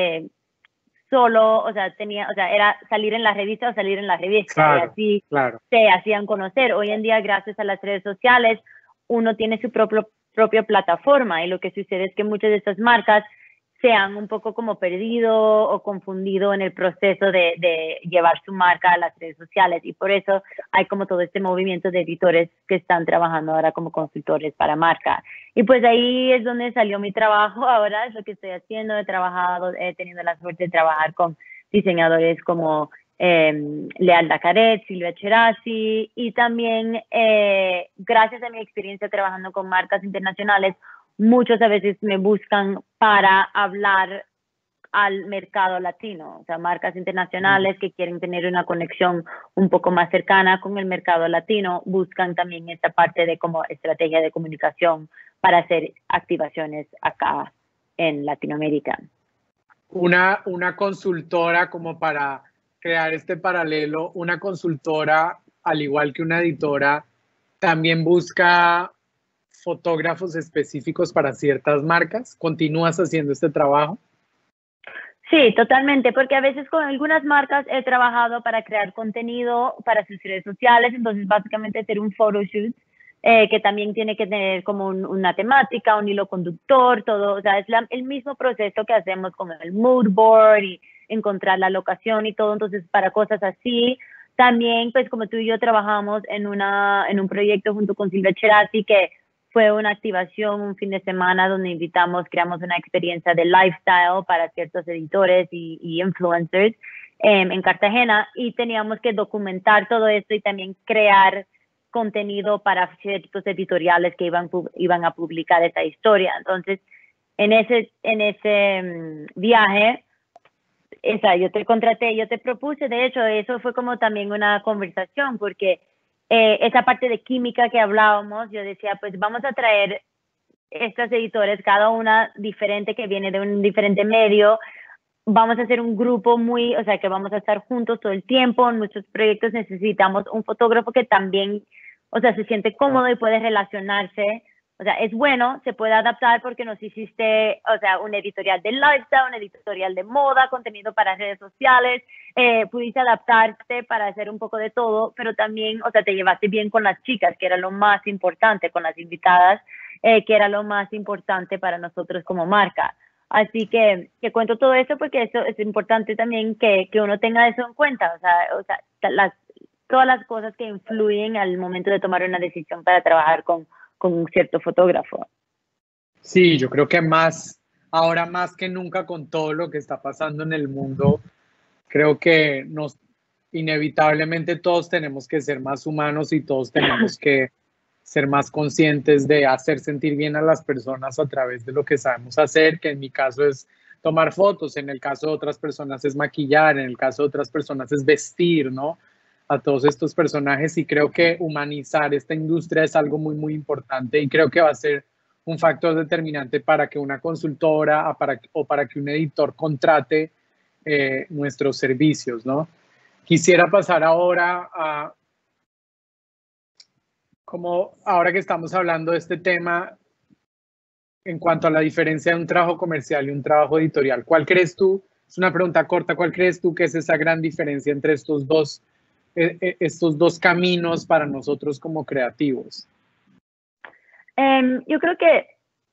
solo, o sea, era salir en la revista o salir en la revista, Claro, y así claro. se hacían conocer. Hoy en día, gracias a las redes sociales, uno tiene su propia plataforma, y lo que sucede es que muchas de estas marcas se han un poco como perdido o confundido en el proceso de llevar su marca a las redes sociales, y por eso hay como todo este movimiento de editores que están trabajando ahora como consultores para marca. Y pues ahí es donde salió mi trabajo. Ahora es lo que estoy haciendo. He tenido la suerte de trabajar con diseñadores como Lealda Caret, Silvia Cherasi, y también gracias a mi experiencia trabajando con marcas internacionales, muchos a veces me buscan para hablar al mercado latino, o sea, marcas internacionales que quieren tener una conexión un poco más cercana con el mercado latino, buscan también esta parte de como estrategia de comunicación para hacer activaciones acá en Latinoamérica. Una consultora, como para crear este paralelo, una consultora, al igual que una editora, también busca fotógrafos específicos para ciertas marcas. ¿Continúas haciendo este trabajo? Sí, totalmente, porque a veces con algunas marcas he trabajado para crear contenido para sus redes sociales, entonces básicamente hacer un photoshoot que también tiene que tener como una temática, un hilo conductor, todo, o sea, es el mismo proceso que hacemos con el mood board y encontrar la locación y todo. Entonces para cosas así, también pues como tú y yo trabajamos en un proyecto junto con Silvia Cherasi, que fue una activación un fin de semana donde creamos una experiencia de lifestyle para ciertos editores y influencers en Cartagena, y teníamos que documentar todo esto y también crear contenido para ciertos editoriales que iban a publicar esta historia. Entonces, en ese viaje, yo te contraté, yo te propuse, de hecho, eso fue como también una conversación, porque esa parte de química que hablábamos, yo decía, pues vamos a traer estas editores, cada una diferente, que viene de un diferente medio. Vamos a hacer un grupo o sea, que vamos a estar juntos todo el tiempo. En muchos proyectos necesitamos un fotógrafo que también, o sea, se siente cómodo y puede relacionarse. O sea, es bueno, se puede adaptar porque nos hiciste, o sea, un editorial de lifestyle, un editorial de moda, contenido para redes sociales, pudiste adaptarte para hacer un poco de todo, pero también, o sea, te llevaste bien con las chicas, que era lo más importante, con las invitadas, que era lo más importante para nosotros como marca. Así que cuento todo eso porque eso es importante también que uno tenga eso en cuenta, o sea todas las cosas que influyen al momento de tomar una decisión para trabajar con un cierto fotógrafo. Sí, yo creo que ahora más que nunca, con todo lo que está pasando en el mundo, creo que inevitablemente todos tenemos que ser más humanos y todos tenemos que ser más conscientes de hacer sentir bien a las personas a través de lo que sabemos hacer, que en mi caso es tomar fotos, en el caso de otras personas es maquillar, en el caso de otras personas es vestir, ¿no? A todos estos personajes, y creo que humanizar esta industria es algo muy, muy importante, y creo que va a ser un factor determinante para que una consultora o para que un editor contrate nuestros servicios, ¿no? Quisiera pasar ahora a, como ahora que estamos hablando de este tema, en cuanto a la diferencia de un trabajo comercial y un trabajo editorial. ¿Cuál crees tú? Es una pregunta corta. ¿Cuál crees tú que es esa gran diferencia entre estos dos caminos para nosotros como creativos? Yo creo que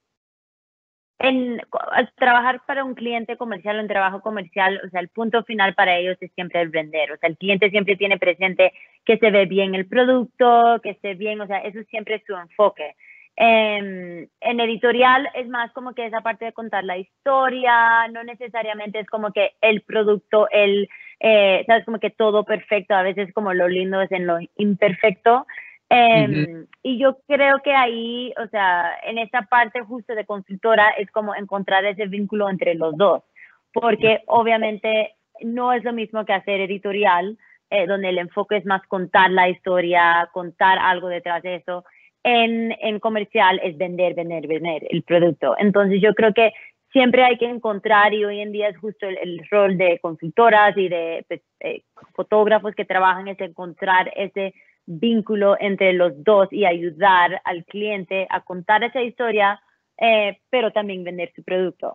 al trabajar para un cliente comercial o un trabajo comercial, o sea, el punto final para ellos es siempre el vender. O sea, el cliente siempre tiene presente que se ve bien el producto, que esté bien, o sea, eso siempre es su enfoque. En editorial es más como que esa parte de contar la historia, no necesariamente es como que el producto, sabes, como que todo perfecto, a veces como lo lindo es en lo imperfecto. Y yo creo que ahí, o sea, en esta parte justo de consultora es como encontrar ese vínculo entre los dos, porque obviamente no es lo mismo que hacer editorial, donde el enfoque es más contar la historia, contar algo detrás de eso. En comercial es vender el producto. Entonces yo creo que siempre hay que encontrar, y hoy en día es justo el rol de consultoras y de pues, fotógrafos que trabajan, es encontrar ese vínculo entre los dos y ayudar al cliente a contar esa historia, pero también vender su producto.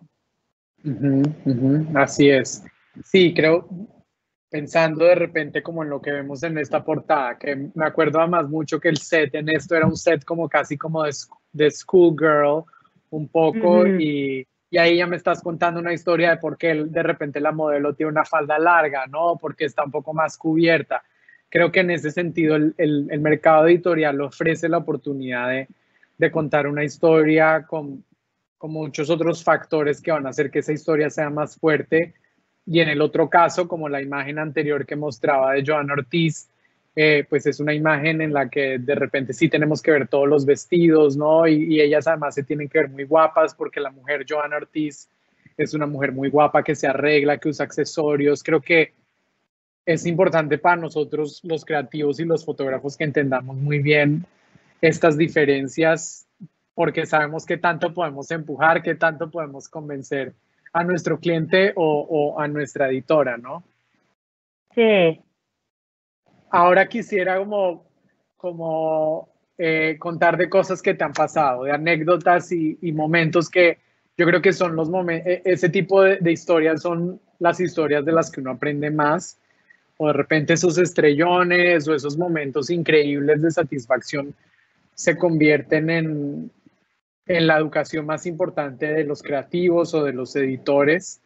Así es. Sí, creo, pensando de repente como en lo que vemos en esta portada, que me acuerdo además mucho que el set en esto era un set como casi como de schoolgirl, un poco, y ahí ya me estás contando una historia de por qué de repente la modelo tiene una falda larga, ¿no? Porque está un poco más cubierta. Creo que en ese sentido el mercado editorial ofrece la oportunidad de contar una historia con muchos otros factores que van a hacer que esa historia sea más fuerte. Y en el otro caso, como la imagen anterior que mostraba de Johanna Ortiz, pues es una imagen en la que de repente sí tenemos que ver todos los vestidos, ¿no? Y ellas además se tienen que ver muy guapas porque la mujer Johanna Ortiz es una mujer muy guapa que se arregla, que usa accesorios. Creo que es importante para nosotros los creativos y los fotógrafos que entendamos muy bien estas diferencias, porque sabemos qué tanto podemos empujar, qué tanto podemos convencer a nuestro cliente o a nuestra editora, ¿no? Sí. Ahora quisiera como contar de cosas que te han pasado, de anécdotas y momentos que yo creo que son los momentos, ese tipo de historias son las historias de las que uno aprende más, o de repente esos estrellones o esos momentos increíbles de satisfacción se convierten en la educación más importante de los creativos o de los editores.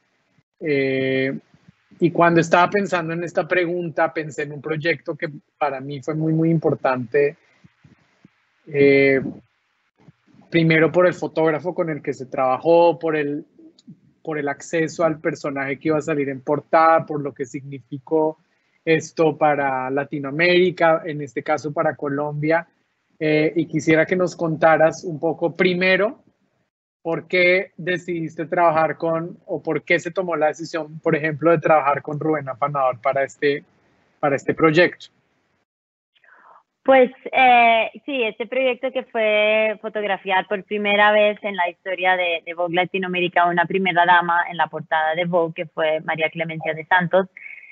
Y cuando estaba pensando en esta pregunta, pensé en un proyecto que para mí fue muy, muy importante. Primero por el fotógrafo con el que se trabajó, por el acceso al personaje que iba a salir en portada, por lo que significó esto para Latinoamérica, en este caso para Colombia. Y quisiera que nos contaras un poco primero por qué decidiste trabajar o por qué se tomó la decisión, por ejemplo, de trabajar con Rubén Afanador para este proyecto. Pues sí, este proyecto que fue fotografiar por primera vez en la historia de Vogue Latinoamérica una primera dama en la portada de Vogue, que fue María Clemencia de Santos.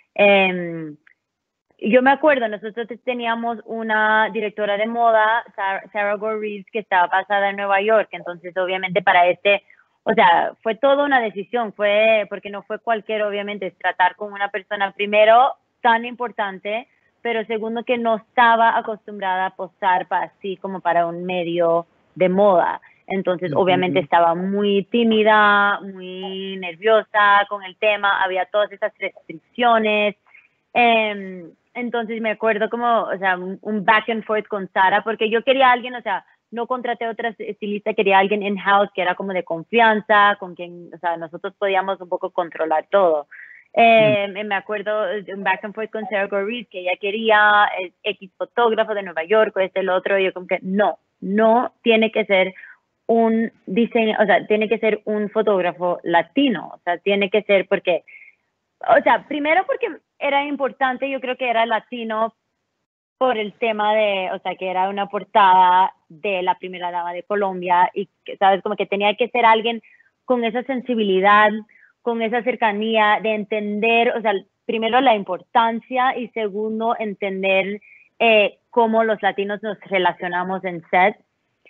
Yo me acuerdo, nosotros teníamos una directora de moda, Sarah Gore Reeves, que estaba basada en Nueva York, entonces obviamente para o sea, fue toda una decisión, porque no fue cualquier, obviamente, tratar con una persona primero tan importante, pero segundo que no estaba acostumbrada a posar así como para un medio de moda. Entonces, obviamente estaba muy tímida, muy nerviosa con el tema, había todas esas restricciones. Entonces me acuerdo como, o sea, un back and forth con Sara, porque yo quería a alguien, o sea, no contraté a otra estilista, quería a alguien in-house que era como de confianza, con quien, o sea, nosotros podíamos un poco controlar todo. Me acuerdo de un back and forth con Sarah Gore Reeves, que ella quería X fotógrafo de Nueva York o el otro, y yo como que no tiene que ser un diseño, o sea, tiene que ser un fotógrafo latino, o sea, tiene que ser porque, o sea, primero porque era importante, yo creo que era latino por el tema de, o sea, que era una portada de la primera dama de Colombia y, sabes, como que tenía que ser alguien con esa sensibilidad, con esa cercanía de entender, o sea, primero la importancia y segundo entender cómo los latinos nos relacionamos en set.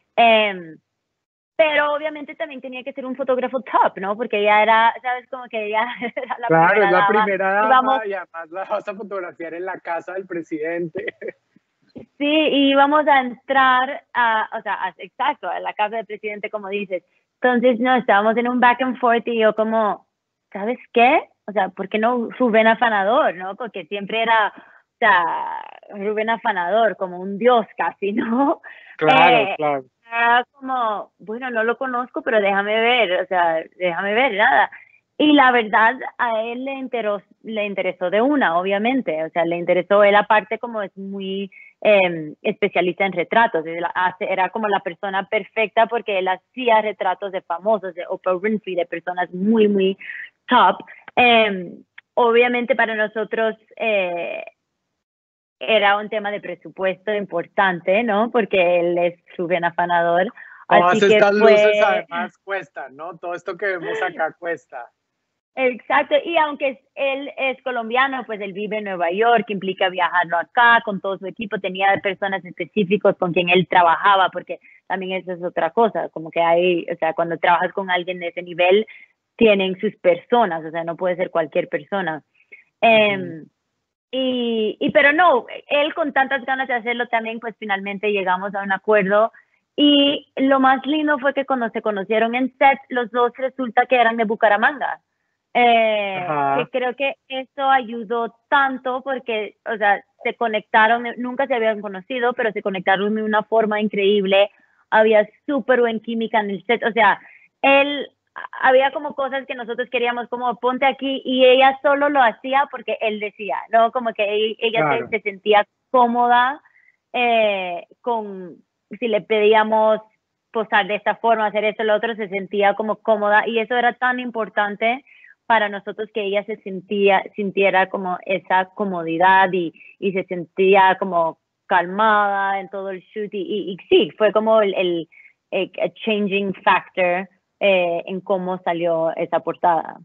Pero obviamente también tenía que ser un fotógrafo top, ¿no? Porque ella era, ¿sabes? Como que ella era la claro, primera es la dama. primera dama y además la vas a fotografiar en la casa del presidente. Sí, y íbamos a entrar exacto, a la casa del presidente, como dices. Entonces, no, estábamos en un back and forth y yo como, ¿sabes qué? O sea, ¿por qué no Rubén Afanador, no? Porque siempre era, o sea, Rubén Afanador, como un dios casi, ¿no? Claro, claro. Era como, bueno, no lo conozco, pero déjame ver, o sea, déjame ver, nada. Y la verdad, a él le interesó de una, obviamente. O sea, le interesó, él aparte como es muy especialista en retratos. Era como la persona perfecta porque él hacía retratos de famosos, de Oprah Winfrey, de personas muy, muy top. Obviamente para nosotros era un tema de presupuesto importante, ¿no? Porque él es su bien afanador. Todas Así que estas luces además cuestan, ¿no? Todo esto que vemos acá cuesta. Exacto, y aunque él es colombiano, pues él vive en Nueva York, implica viajarlo acá con todo su equipo, tenía personas específicas con quien él trabajaba, porque también eso es otra cosa, como que hay, o sea, cuando trabajas con alguien de ese nivel, tienen sus personas, o sea, no puede ser cualquier persona. Pero no, él con tantas ganas de hacerlo también, pues finalmente llegamos a un acuerdo. Y lo más lindo fue que cuando se conocieron en set, los dos resulta que eran de Bucaramanga. Que creo que eso ayudó tanto porque, o sea, se conectaron, nunca se habían conocido, pero se conectaron de una forma increíble. Había súper buena química en el set. O sea, había como cosas que nosotros queríamos como ponte aquí y ella solo lo hacía porque él decía, ¿no? Como que ella Claro. se sentía cómoda si le pedíamos posar de esta forma, hacer esto, lo otro, se sentía como cómoda y eso era tan importante para nosotros que ella sintiera como esa comodidad y se sentía como calmada en todo el shoot y sí, fue como el changing factor en cómo salió esa portada.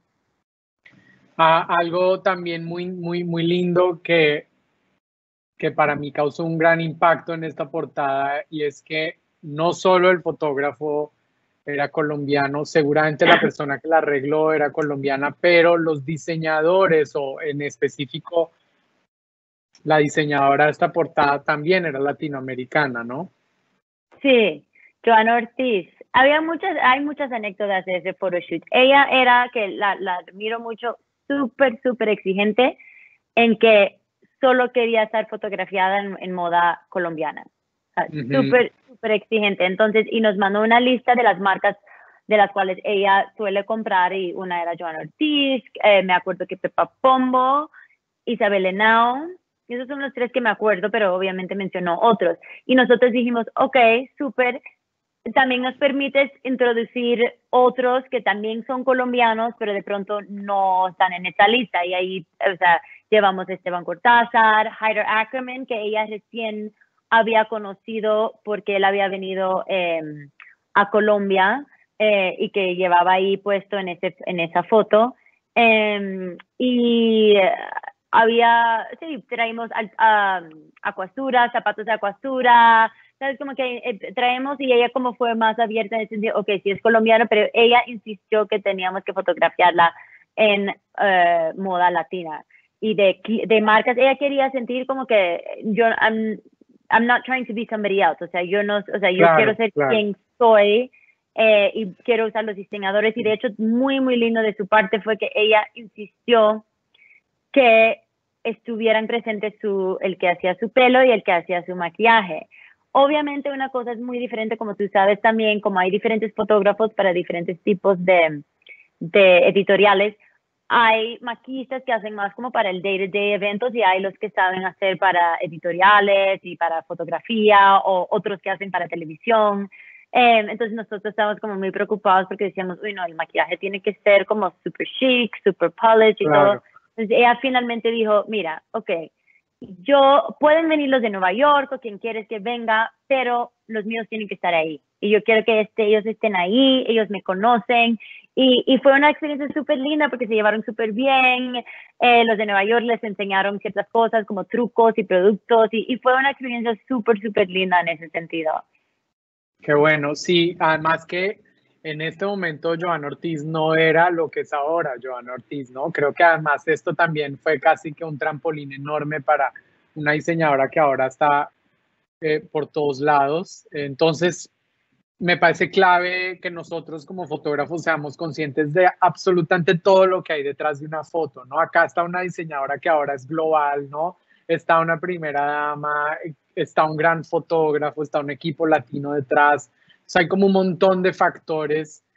Algo también muy lindo que para mí causó un gran impacto en esta portada y es que no solo el fotógrafo era colombiano, seguramente la persona que la arregló era colombiana, pero los diseñadores o en específico la diseñadora de esta portada también era latinoamericana, ¿no? Sí, Joana Ortiz. Hay muchas anécdotas de ese photoshoot. Ella era, que la admiro mucho, súper exigente en que solo quería estar fotografiada en moda colombiana. O sea, súper exigente. Entonces, y nos mandó una lista de las marcas de las cuales ella suele comprar y una era Joana Ortiz, me acuerdo que Pepa Pombo, Isabel Henao, esos son los tres que me acuerdo, pero obviamente mencionó otros. Y nosotros dijimos, ok, súper, también nos permites introducir otros que también son colombianos, pero de pronto no están en esta lista. Y ahí, o sea, llevamos a Esteban Cortázar, Hyder Ackerman, que ella recién había conocido porque él había venido a Colombia y que llevaba ahí puesto en esa foto. Traímos Aquastura, zapatos de Aquastura, ¿sabes? Como que traemos y ella como fue más abierta en el sentido, ok, sí es colombiana, pero ella insistió que teníamos que fotografiarla en moda latina. Y de marcas, ella quería sentir como que I'm not trying to be somebody else, o sea, yo quiero ser quien soy y quiero usar los diseñadores. Y de hecho, muy lindo de su parte fue que ella insistió que estuvieran presentes el que hacía su pelo y el que hacía su maquillaje. Obviamente una cosa es muy diferente, como tú sabes también, como hay diferentes fotógrafos para diferentes tipos de editoriales, hay maquillistas que hacen más como para el day-to-day eventos y hay los que saben hacer para editoriales y para fotografía o otros que hacen para televisión. Entonces nosotros estábamos como muy preocupados porque decíamos, uy, no, el maquillaje tiene que ser como super chic, super polished y todo. Entonces ella finalmente dijo, mira, ok, pueden venir los de Nueva York o quien quieres que venga, pero los míos tienen que estar ahí. Y yo quiero que ellos estén ahí, ellos me conocen. Y fue una experiencia súper linda porque se llevaron súper bien. Los de Nueva York les enseñaron ciertas cosas como trucos y productos y fue una experiencia súper linda en ese sentido. Qué bueno, sí, además que en este momento Joana Ortiz no era lo que es ahora Joana Ortiz, ¿no? Creo que además esto también fue casi que un trampolín enorme para una diseñadora que ahora está por todos lados. Entonces, me parece clave que nosotros como fotógrafos seamos conscientes de absolutamente todo lo que hay detrás de una foto, ¿no? Acá está una diseñadora que ahora es global, ¿no? Está una primera dama, está un gran fotógrafo, está un equipo latino detrás. O sea, hay como un montón de factores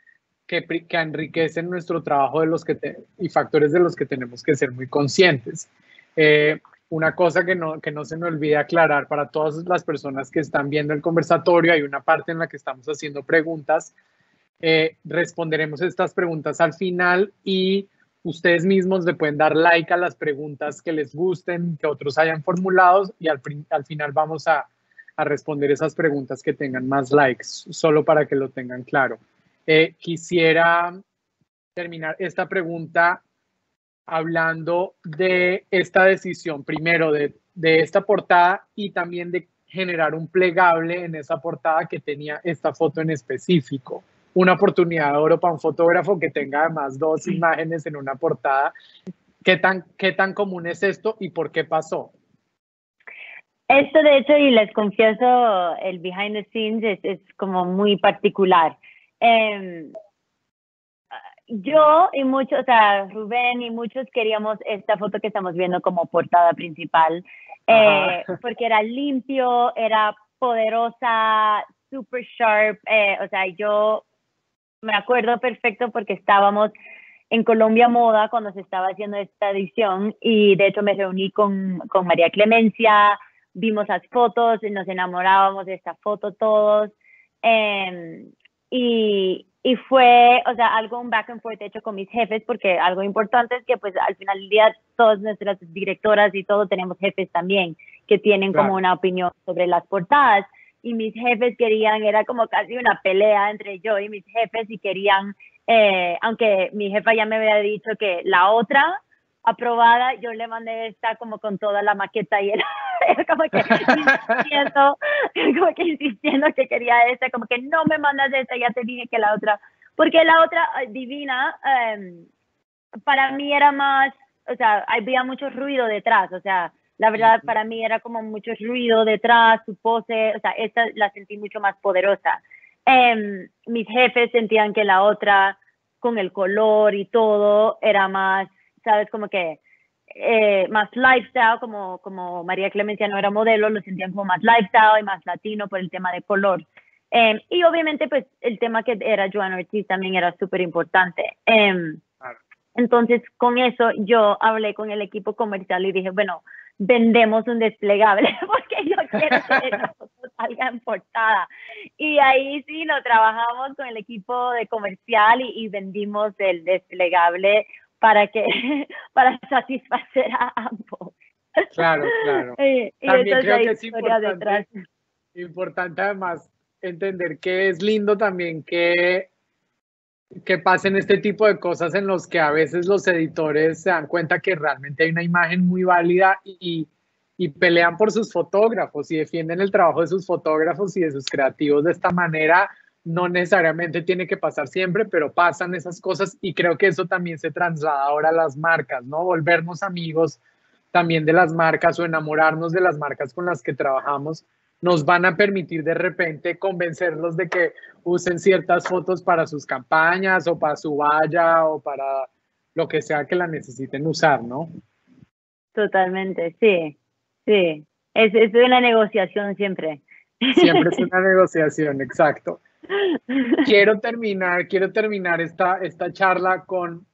que enriquecen nuestro trabajo y factores de los que tenemos que ser muy conscientes. Una cosa que no se me olvide aclarar para todas las personas que están viendo el conversatorio, hay una parte en la que estamos haciendo preguntas. Responderemos estas preguntas al final y ustedes mismos le pueden dar like a las preguntas que les gusten, que otros hayan formulado y al final vamos a responder esas preguntas que tengan más likes, solo para que lo tengan claro. Quisiera terminar esta pregunta hablando de esta decisión, primero de esta portada y también de generar un plegable en esa portada que tenía esta foto en específico. Una oportunidad de oro para un fotógrafo que tenga además 2 imágenes en una portada. ¿Qué tan común es esto y por qué pasó? Esto, de hecho, y les confieso, el behind the scenes es como muy particular. Yo y muchos, o sea, Rubén y muchos queríamos esta foto que estamos viendo como portada principal, porque era limpio, era poderosa, super sharp, o sea, yo me acuerdo perfecto porque estábamos en Colombia Moda cuando se estaba haciendo esta edición y de hecho me reuní con María Clemencia, vimos las fotos y nos enamorábamos de esta foto todos. Y fue, o sea, algo un back and forth hecho con mis jefes, porque algo importante es que pues al final del día todas nuestras directoras y todo tenemos jefes también que tienen como una opinión sobre las portadas. Y mis jefes querían, era como casi una pelea entre yo y mis jefes y querían, aunque mi jefa ya me había dicho que la otra aprobada, yo le mandé esta como con toda la maqueta y era como que insistiendo que quería esta, como que no me mandas esta, ya te dije que la otra, porque la otra divina para mí era más, o sea, había mucho ruido detrás, o sea, la verdad para mí era como mucho ruido detrás, su pose, o sea, esta la sentí mucho más poderosa. Mis jefes sentían que la otra, con el color y todo, era más, ¿sabes? Como que más lifestyle, como María Clemencia no era modelo, lo sentían como más lifestyle y más latino por el tema de color. Y obviamente, pues, el tema que era Joan Ortiz también era súper importante. Entonces, con eso, yo hablé con el equipo comercial y dije, bueno, vendemos un desplegable, porque yo quiero que esa foto salga en portada. Y ahí sí, lo trabajamos con el equipo de comercial y vendimos el desplegable para satisfacer a ambos. Claro. También creo que es importante además entender que es lindo también que pasen este tipo de cosas en los que a veces los editores se dan cuenta que realmente hay una imagen muy válida y pelean por sus fotógrafos y defienden el trabajo de sus fotógrafos y de sus creativos de esta manera. No necesariamente tiene que pasar siempre, pero pasan esas cosas y creo que eso también se traslada ahora a las marcas, ¿no? Volvernos amigos también de las marcas o enamorarnos de las marcas con las que trabajamos nos van a permitir de repente convencerlos de que usen ciertas fotos para sus campañas o para su valla o para lo que sea que la necesiten usar, ¿no? Totalmente, sí. Es una negociación siempre. Siempre es una negociación, exacto. Quiero terminar esta charla con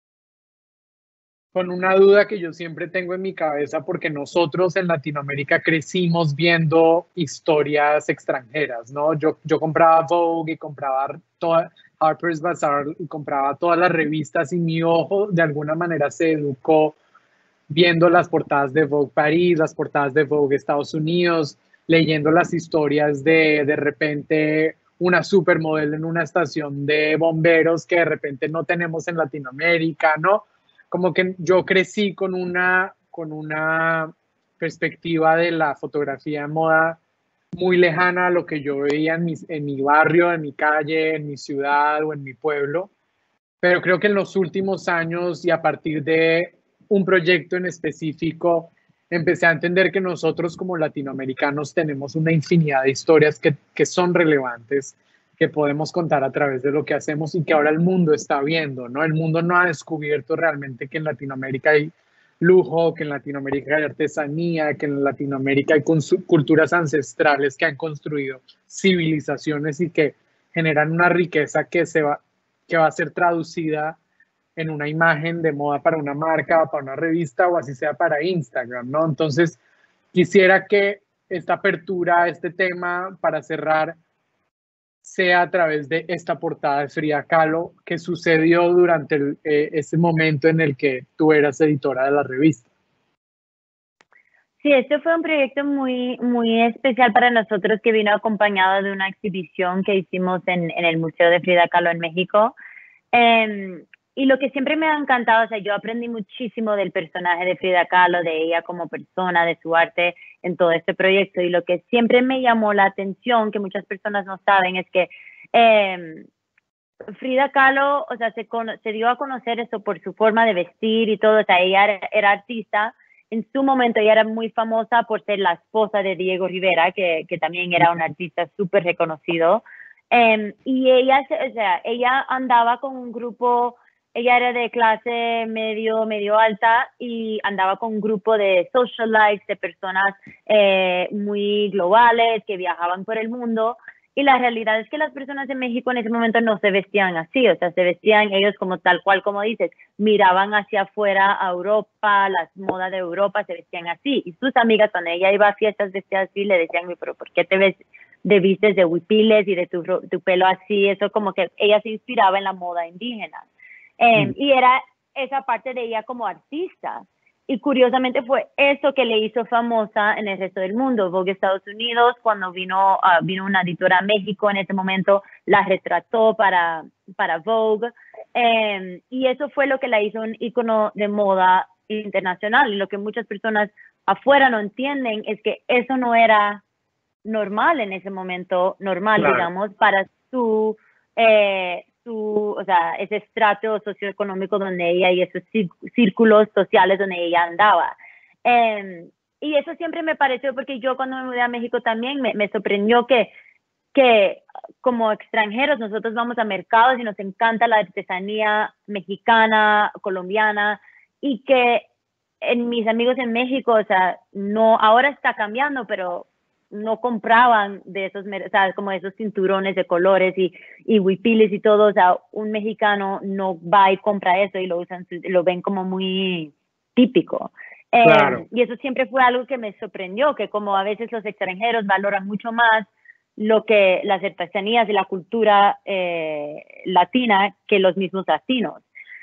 una duda que yo siempre tengo en mi cabeza, porque nosotros en Latinoamérica crecimos viendo historias extranjeras, ¿no? Yo compraba Vogue y compraba Harper's Bazaar y compraba todas las revistas y mi ojo de alguna manera se educó viendo las portadas de Vogue París, las portadas de Vogue Estados Unidos, leyendo las historias de repente una supermodelo en una estación de bomberos que de repente no tenemos en Latinoamérica, ¿no? Como que yo crecí con una perspectiva de la fotografía de moda muy lejana a lo que yo veía en mi barrio, en mi calle, en mi ciudad o en mi pueblo. Pero creo que en los últimos años y a partir de un proyecto en específico, empecé a entender que nosotros como latinoamericanos tenemos una infinidad de historias que son relevantes, que podemos contar a través de lo que hacemos y que ahora el mundo está viendo, ¿no? El mundo no ha descubierto realmente que en Latinoamérica hay lujo, que en Latinoamérica hay artesanía, que en Latinoamérica hay culturas ancestrales que han construido civilizaciones y que generan una riqueza que que va a ser traducida en una imagen de moda para una marca, para una revista o así sea para Instagram, ¿no? Entonces, quisiera que esta apertura, este tema, para cerrar, sea a través de esta portada de Frida Kahlo que sucedió durante ese momento en el que tú eras editora de la revista. Sí, este fue un proyecto muy especial para nosotros que vino acompañado de una exhibición que hicimos en el Museo de Frida Kahlo en México. Y lo que siempre me ha encantado, o sea, yo aprendí muchísimo del personaje de Frida Kahlo, de ella como persona, de su arte en todo este proyecto. Y lo que siempre me llamó la atención, que muchas personas no saben, es que Frida Kahlo, o sea, se dio a conocer eso por su forma de vestir y todo, o sea, ella era artista. En su momento ella era muy famosa por ser la esposa de Diego Rivera, que también era un artista súper reconocido. Y ella, o sea, ella andaba con un grupo, ella era de clase medio alta y andaba con un grupo de socialites, de personas muy globales que viajaban por el mundo. Y la realidad es que las personas en México en ese momento no se vestían así, o sea, se vestían ellos como tal cual, como dices, miraban hacia afuera a Europa, las modas de Europa se vestían así. Y sus amigas, cuando ella iba a fiestas vestidas así, le decían, pero ¿por qué te vistes de huipiles y de tu pelo así? Eso como que ella se inspiraba en la moda indígena. Y era esa parte de ella como artista. Y curiosamente fue eso que le hizo famosa en el resto del mundo. Vogue Estados Unidos, cuando vino una editora a México en ese momento, la retrató para Vogue. Y eso fue lo que la hizo un ícono de moda internacional. Y lo que muchas personas afuera no entienden es que eso no era normal en ese momento, Claro. digamos, para o sea, ese estrato socioeconómico donde ella y esos círculos sociales donde ella andaba. Y eso siempre me pareció, porque yo cuando me mudé a México también me sorprendió que como extranjeros nosotros vamos a mercados y nos encanta la artesanía mexicana, colombiana, y que en mis amigos en México, o sea, no, ahora está cambiando, pero no compraban de esos, o sea, como esos cinturones de colores y huipiles y todo. O sea, un mexicano no va y compra eso y lo usan, lo ven como muy típico. Claro. Y eso siempre fue algo que me sorprendió, que como a veces los extranjeros valoran mucho más lo que las artesanías y la cultura latina que los mismos latinos.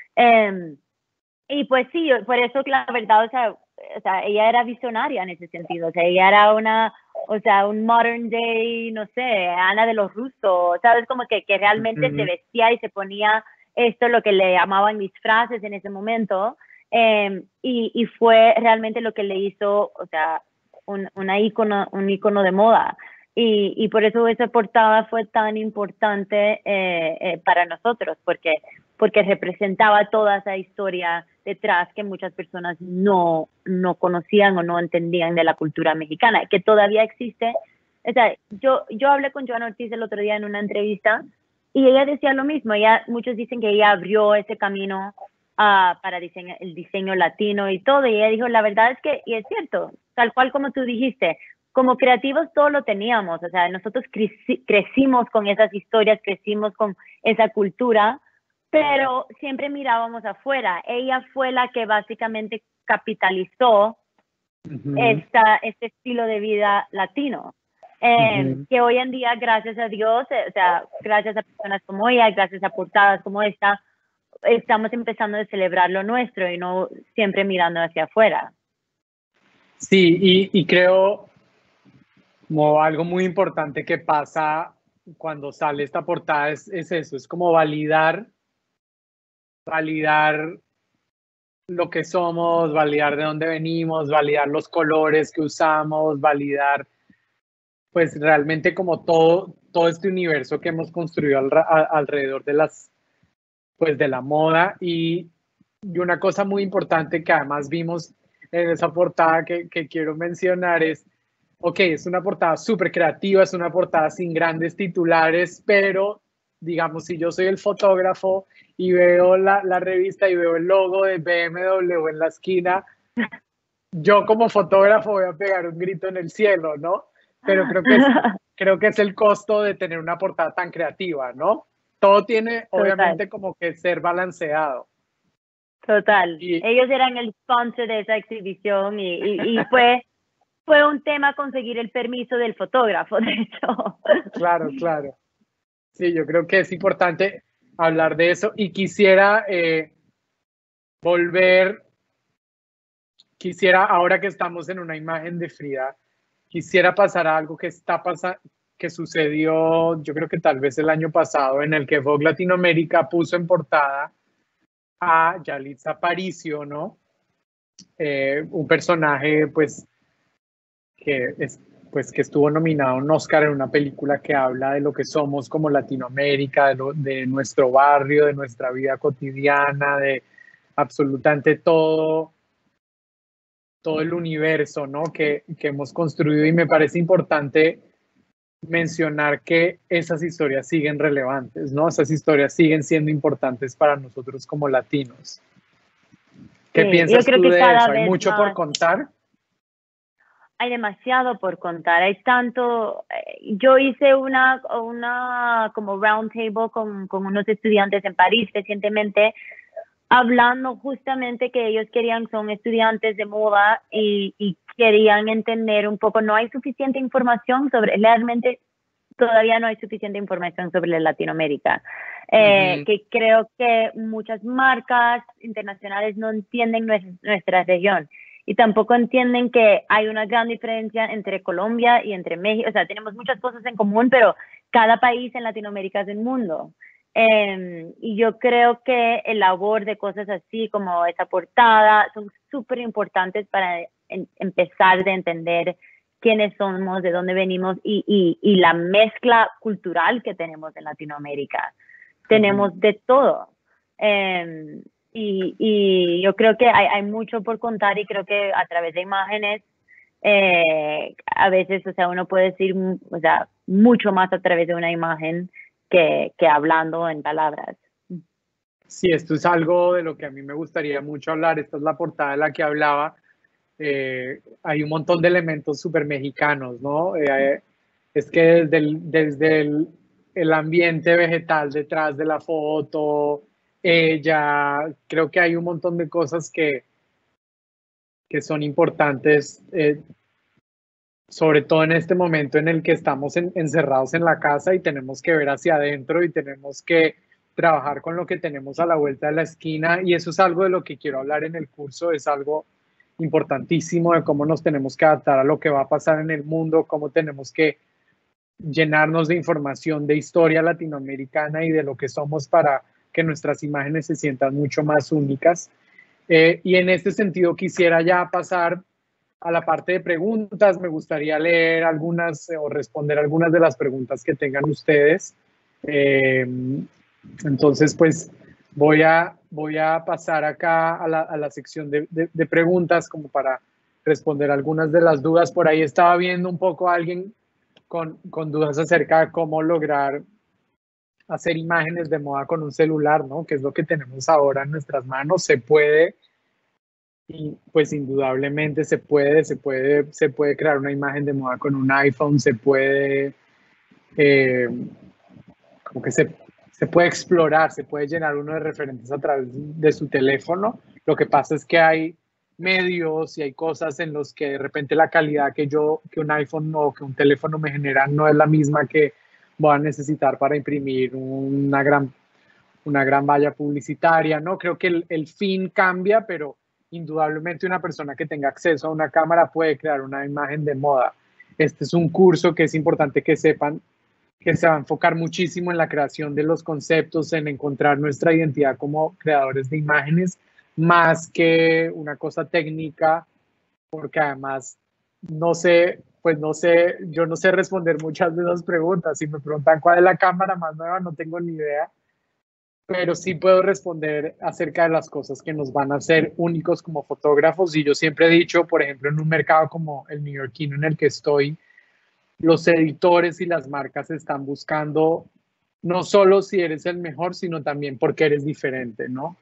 Y pues sí, por eso la verdad, o sea, ella era visionaria en ese sentido. O sea, ella era un modern day, no sé, Ana de los Rusos, ¿sabes? Como que realmente se vestía y se ponía esto, lo que le llamaban disfraces en ese momento. Y fue realmente lo que le hizo, o sea, un ícono de moda. Y por eso esa portada fue tan importante para nosotros, porque representaba toda esa historia detrás que muchas personas no conocían o no entendían de la cultura mexicana, que todavía existe. O sea, yo hablé con Joana Ortiz el otro día en una entrevista y ella decía lo mismo. Muchos dicen que ella abrió ese camino para el diseño latino y todo, y ella dijo, la verdad es que, y es cierto, tal cual como tú dijiste, como creativos todo lo teníamos. O sea, nosotros crecimos con esas historias, crecimos con esa cultura, pero siempre mirábamos afuera. Ella fue la que básicamente capitalizó este estilo de vida latino, que hoy en día, gracias a Dios, o sea, gracias a personas como ella, gracias a portadas como esta, estamos empezando a celebrar lo nuestro y no siempre mirando hacia afuera. Sí, y creo como algo muy importante que pasa cuando sale esta portada es eso, es como validar lo que somos, validar de dónde venimos, validar los colores que usamos, validar pues realmente como todo este universo que hemos construido alrededor de de la moda. Y una cosa muy importante que además vimos en esa portada que quiero mencionar es, es una portada súper creativa, es una portada sin grandes titulares, pero digamos, si yo soy el fotógrafo y veo la revista y veo el logo de BMW en la esquina, yo como fotógrafo voy a pegar un grito en el cielo, ¿no? Pero creo que es el costo de tener una portada tan creativa, ¿no? todo tiene Total. obviamente como que ser balanceado. Total. Y- Ellos eran el sponsor de esa exhibición y fue un tema conseguir el permiso del fotógrafo, de hecho. Claro, claro. Sí, yo creo que es importante hablar de eso y quisiera ahora que estamos en una imagen de Frida, quisiera pasar a algo que sucedió, yo creo que tal vez el año pasado, en el que Vogue Latinoamérica puso en portada a Yalitza Aparicio, ¿no? Un personaje, pues, que estuvo nominado a un Oscar en una película que habla de lo que somos como Latinoamérica, de nuestro barrio, de nuestra vida cotidiana, de absolutamente todo el universo, ¿no? que hemos construido, y me parece importante mencionar que esas historias siguen relevantes, ¿no? Esas historias siguen siendo importantes para nosotros como latinos. ¿Qué Sí, yo piensas creo tú que de cada eso? ¿Hay vez mucho por más contar? hay demasiado por contar, hay tanto. Yo hice una como round table con unos estudiantes en París recientemente, hablando justamente que ellos son estudiantes de moda y querían entender un poco. No hay suficiente información realmente todavía no hay suficiente información sobre Latinoamérica. Que creo que muchas marcas internacionales no entienden nuestra región y tampoco entienden que hay una gran diferencia entre Colombia y entre México. O sea, tenemos muchas cosas en común, pero cada país en Latinoamérica es un mundo. Y yo creo que el labor de cosas así como esa portada son súper importantes para empezar de entender quiénes somos, de dónde venimos y la mezcla cultural que tenemos en Latinoamérica. Tenemos de todo. Y yo creo que hay mucho por contar y creo que a través de imágenes a veces, o sea, uno puede decir, o sea, mucho más a través de una imagen que hablando en palabras. Sí, esto es algo de lo que a mí me gustaría mucho hablar. Esta es la portada de la que hablaba. Hay un montón de elementos súper mexicanos, ¿no? Es que el ambiente vegetal detrás de la foto, creo que hay un montón de cosas que son importantes, sobre todo en este momento en el que estamos encerrados en la casa y tenemos que ver hacia adentro y tenemos que trabajar con lo que tenemos a la vuelta de la esquina, y eso es algo de lo que quiero hablar en el curso. Es algo importantísimo de cómo nos tenemos que adaptar a lo que va a pasar en el mundo, cómo tenemos que llenarnos de información de historia latinoamericana y de lo que somos para que nuestras imágenes se sientan mucho más únicas. Y en este sentido quisiera ya pasar a la parte de preguntas. Me gustaría leer algunas o responder algunas de las preguntas que tengan ustedes. Entonces, pues voy a pasar acá a la sección de preguntas como para responder algunas de las dudas. Por ahí estaba viendo un poco a alguien con dudas acerca de cómo lograr hacer imágenes de moda con un celular, ¿no? Que es lo que tenemos ahora en nuestras manos. Se puede, y pues indudablemente se puede crear una imagen de moda con un iPhone, se puede, como que se puede explorar, se puede llenar uno de referentes a través de su teléfono. Lo que pasa es que hay medios y hay cosas en los que de repente la calidad que un iPhone o que un teléfono me genera no es la misma que voy a necesitar para imprimir una gran valla publicitaria, ¿no? Creo que el fin cambia, pero indudablemente una persona que tenga acceso a una cámara puede crear una imagen de moda. Este es un curso que es importante que sepan que se va a enfocar muchísimo en la creación de los conceptos, en encontrar nuestra identidad como creadores de imágenes, más que una cosa técnica, porque además yo no sé responder muchas de esas preguntas. Si me preguntan cuál es la cámara más nueva, no tengo ni idea, pero sí puedo responder acerca de las cosas que nos van a hacer únicos como fotógrafos. Y yo siempre he dicho, por ejemplo, en un mercado como el neoyorquino en el que estoy, los editores y las marcas están buscando no solo si eres el mejor, sino también porque eres diferente, ¿no?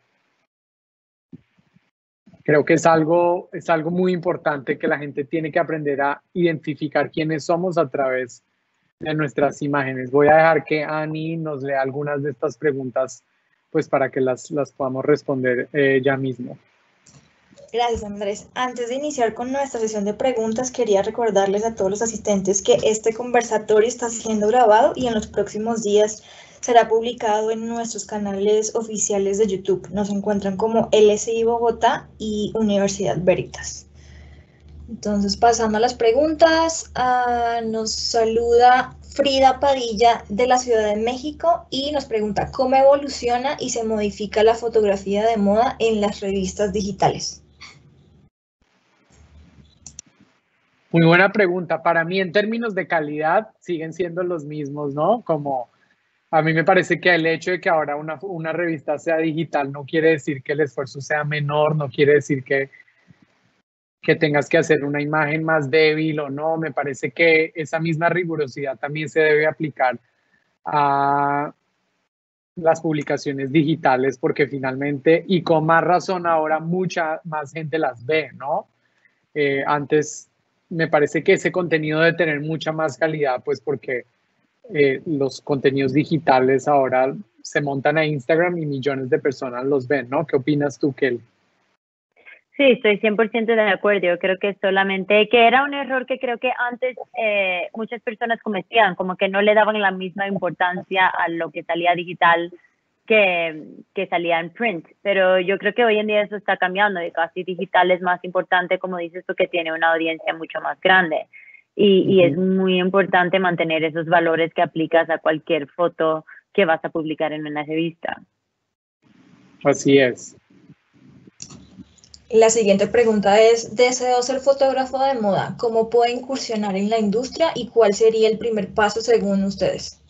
Creo que es algo muy importante, que la gente tiene que aprender a identificar quiénes somos a través de nuestras imágenes. Voy a dejar que Ani nos lea algunas de estas preguntas, pues para que las podamos responder ya mismo. Gracias, Andrés. Antes de iniciar con nuestra sesión de preguntas, quería recordarles a todos los asistentes que este conversatorio está siendo grabado y en los próximos días será publicado en nuestros canales oficiales de YouTube. Nos encuentran como LSI Bogotá y Universidad Veritas. Entonces, pasando a las preguntas, nos saluda Frida Padilla de la Ciudad de México y nos pregunta ¿cómo evoluciona y se modifica la fotografía de moda en las revistas digitales? Muy buena pregunta. Para mí, en términos de calidad, siguen siendo los mismos, ¿no? Como a mí me parece que el hecho de que ahora una revista sea digital no quiere decir que el esfuerzo sea menor, no quiere decir que tengas que hacer una imagen más débil o no. Me parece que esa misma rigurosidad también se debe aplicar a las publicaciones digitales, porque finalmente, y con más razón ahora, mucha más gente las ve, ¿no? Antes me parece que ese contenido debe tener mucha más calidad, pues porque los contenidos digitales ahora se montan a Instagram y millones de personas los ven, ¿no? ¿Qué opinas tú, Kelly? Sí, estoy 100% de acuerdo. Yo creo que solamente, que era un error que creo que antes muchas personas cometían, como que no le daban la misma importancia a lo que salía digital que salía en print. Pero yo creo que hoy en día eso está cambiando y casi digital es más importante, como dices, porque tiene una audiencia mucho más grande. Y es muy importante mantener esos valores que aplicas a cualquier foto que vas a publicar en una revista. Así es. La siguiente pregunta es, deseo ser fotógrafo de moda, ¿cómo puedo incursionar en la industria y cuál sería el primer paso según ustedes?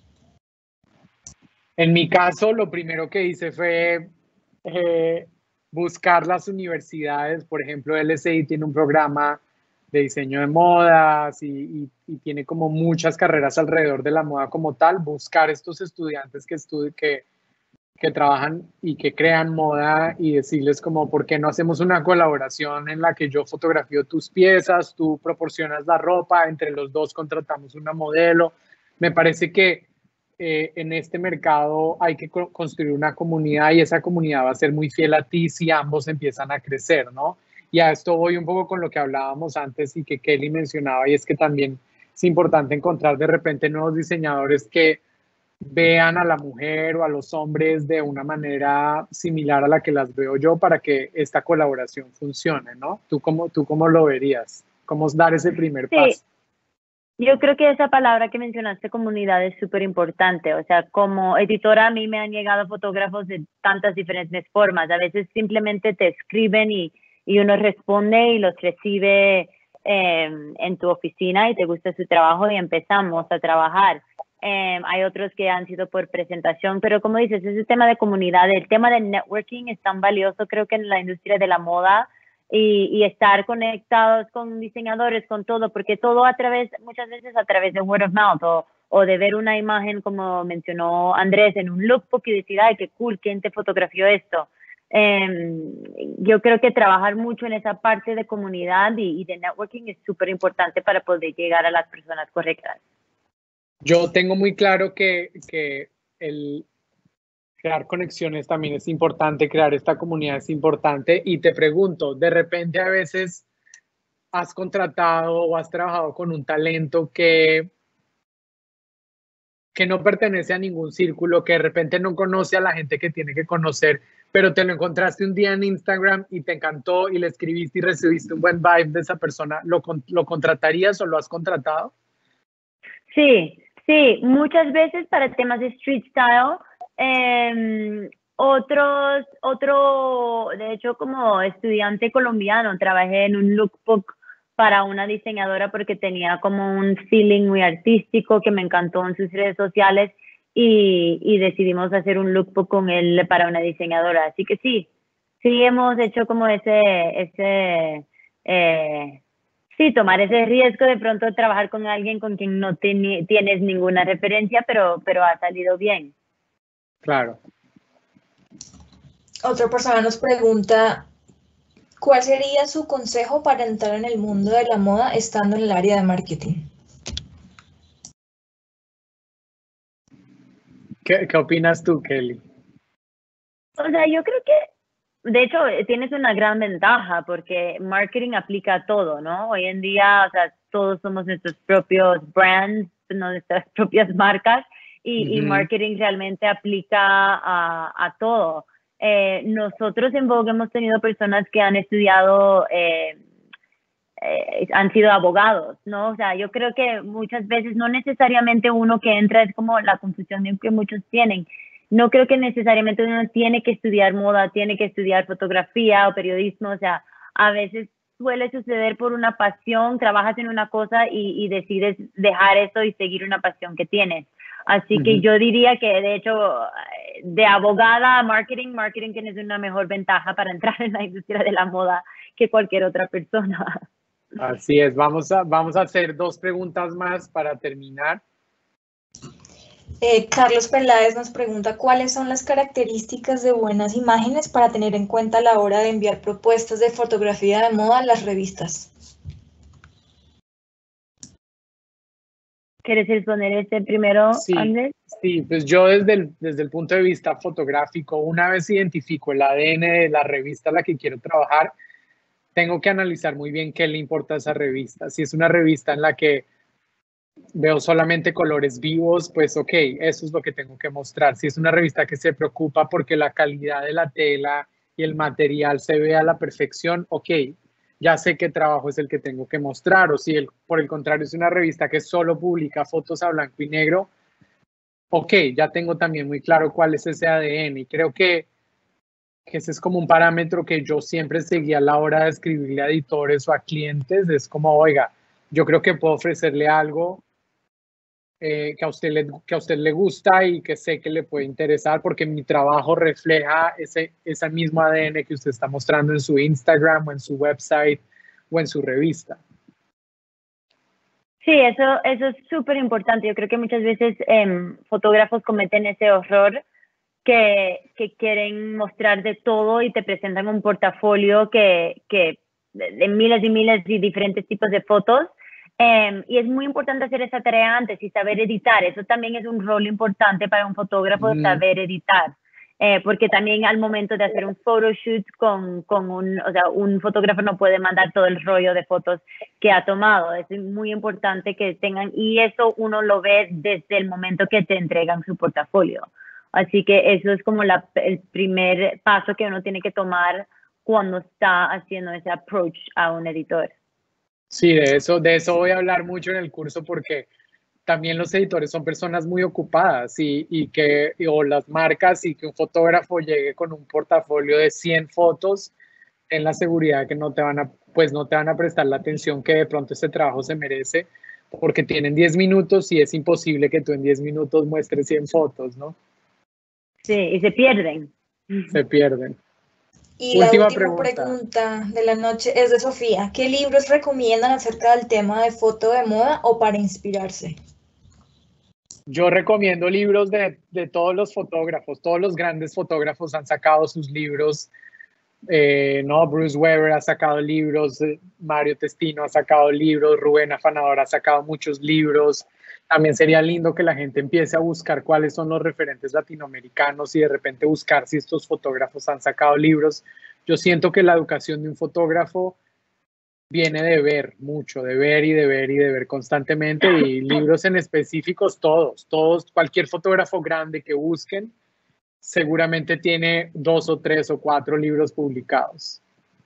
En mi caso, lo primero que hice fue buscar las universidades. Por ejemplo, LSI tiene un programa de diseño de modas y tiene como muchas carreras alrededor de la moda como tal. Buscar estos estudiantes que trabajan y que crean moda y decirles como, ¿por qué no hacemos una colaboración en la que yo fotografío tus piezas, tú proporcionas la ropa, entre los dos contratamos una modelo? Me parece que en este mercado hay que construir una comunidad y esa comunidad va a ser muy fiel a ti si ambos empiezan a crecer, ¿no? Y a esto voy un poco con lo que hablábamos antes y que Kelly mencionaba, y es que también es importante encontrar de repente nuevos diseñadores que vean a la mujer o a los hombres de una manera similar a la que las veo yo para que esta colaboración funcione, ¿no? ¿Tú cómo lo verías? ¿Cómo dar ese primer paso? Yo creo que esa palabra que mencionaste, comunidad, es súper importante. O sea, como editora a mí me han llegado fotógrafos de tantas diferentes formas. A veces simplemente te escriben y uno responde y los recibe en tu oficina y te gusta su trabajo y empezamos a trabajar. Hay otros que han sido por presentación, pero como dices, ese tema de comunidad, el tema del networking es tan valioso, creo que en la industria de la moda y estar conectados con diseñadores, con todo, porque todo muchas veces a través de word of mouth o de ver una imagen como mencionó Andrés en un lookbook y decir, ay, qué cool, ¿quién te fotografió esto? Yo creo que trabajar mucho en esa parte de comunidad y de networking es súper importante para poder llegar a las personas correctas. Yo tengo muy claro que el crear conexiones también es importante, crear esta comunidad es importante. Y te pregunto, de repente a veces has contratado o has trabajado con un talento que no pertenece a ningún círculo, que de repente no conoce a la gente que tiene que conocer, pero te lo encontraste un día en Instagram y te encantó y le escribiste y recibiste un buen vibe de esa persona. ¿Lo contratarías o lo has contratado? Sí, muchas veces para temas de street style. De hecho, como estudiante colombiano, trabajé en un lookbook para una diseñadora porque tenía como un feeling muy artístico que me encantó en sus redes sociales y decidimos hacer un lookbook con él para una diseñadora. Así que sí hemos hecho como tomar ese riesgo de pronto trabajar con alguien con quien no tienes ninguna referencia, pero ha salido bien. Claro. Otra persona nos pregunta, ¿cuál sería su consejo para entrar en el mundo de la moda estando en el área de marketing? ¿Qué opinas tú, Kelly? O sea, yo creo que, de hecho, tienes una gran ventaja porque marketing aplica a todo, ¿no? Hoy en día, o sea, todos somos nuestros propios brands, nuestras propias marcas y marketing realmente aplica a todo. Nosotros en Vogue hemos tenido personas que han estudiado, han sido abogados, ¿no? O sea, yo creo que muchas veces no necesariamente uno que entra es como la confusión que muchos tienen. No creo que necesariamente uno tiene que estudiar moda, tiene que estudiar fotografía o periodismo, o sea, a veces suele suceder por una pasión, trabajas en una cosa y decides dejar eso y seguir una pasión que tienes. Así que yo diría que, de hecho, de abogada a marketing tienes una mejor ventaja para entrar en la industria de la moda que cualquier otra persona. Así es, vamos a hacer 2 preguntas más para terminar. Carlos Peláez nos pregunta cuáles son las características de buenas imágenes para tener en cuenta a la hora de enviar propuestas de fotografía de moda a las revistas. ¿Quieres responder este primero, Sí, Andrés? sí, pues yo desde el punto de vista fotográfico, una vez identifico el ADN de la revista a la que quiero trabajar, tengo que analizar muy bien qué le importa a esa revista. Si es una revista en la que veo solamente colores vivos, pues ok, eso es lo que tengo que mostrar. Si es una revista que se preocupa porque la calidad de la tela y el material se vea a la perfección, ok, ya sé qué trabajo es el que tengo que mostrar. O si por el contrario es una revista que solo publica fotos a blanco y negro, ok, ya tengo también muy claro cuál es ese ADN. Y creo que ese es como un parámetro que yo siempre seguí a la hora de escribirle a editores o a clientes. Es como, oiga, yo creo que puedo ofrecerle algo que a usted le gusta y que sé que le puede interesar porque mi trabajo refleja ese mismo ADN que usted está mostrando en su Instagram o en su website o en su revista. Sí, eso es súper importante. Yo creo que muchas veces fotógrafos cometen ese error que quieren mostrar de todo y te presentan un portafolio que de miles y miles de diferentes tipos de fotos. Y es muy importante hacer esa tarea antes y saber editar. Eso también es un rol importante para un fotógrafo, saber editar. Porque también al momento de hacer un photoshoot un fotógrafo no puede mandar todo el rollo de fotos que ha tomado. Es muy importante que tengan, y eso uno lo ve desde el momento que te entregan su portafolio. Así que eso es como el primer paso que uno tiene que tomar cuando está haciendo ese approach a un editor. Sí, de eso voy a hablar mucho en el curso porque también los editores son personas muy ocupadas o las marcas, y que un fotógrafo llegue con un portafolio de 100 fotos, ten la seguridad que no te van a prestar la atención que de pronto este trabajo se merece, porque tienen 10 minutos y es imposible que tú en 10 minutos muestres 100 fotos, ¿no? Sí, y se pierden. Se pierden. Y la última pregunta de la noche es de Sofía. ¿Qué libros recomiendan acerca del tema de foto de moda o para inspirarse? Yo recomiendo libros de todos los fotógrafos. Todos los grandes fotógrafos han sacado sus libros. No, Bruce Weber ha sacado libros, Mario Testino ha sacado libros, Rubén Afanador ha sacado muchos libros. También sería lindo que la gente empiece a buscar cuáles son los referentes latinoamericanos y de repente buscar si estos fotógrafos han sacado libros. Yo siento que la educación de un fotógrafo viene de ver mucho, de ver y de ver y de ver constantemente, y libros en específicos todos, cualquier fotógrafo grande que busquen seguramente tiene 2 o 3 o 4 libros publicados.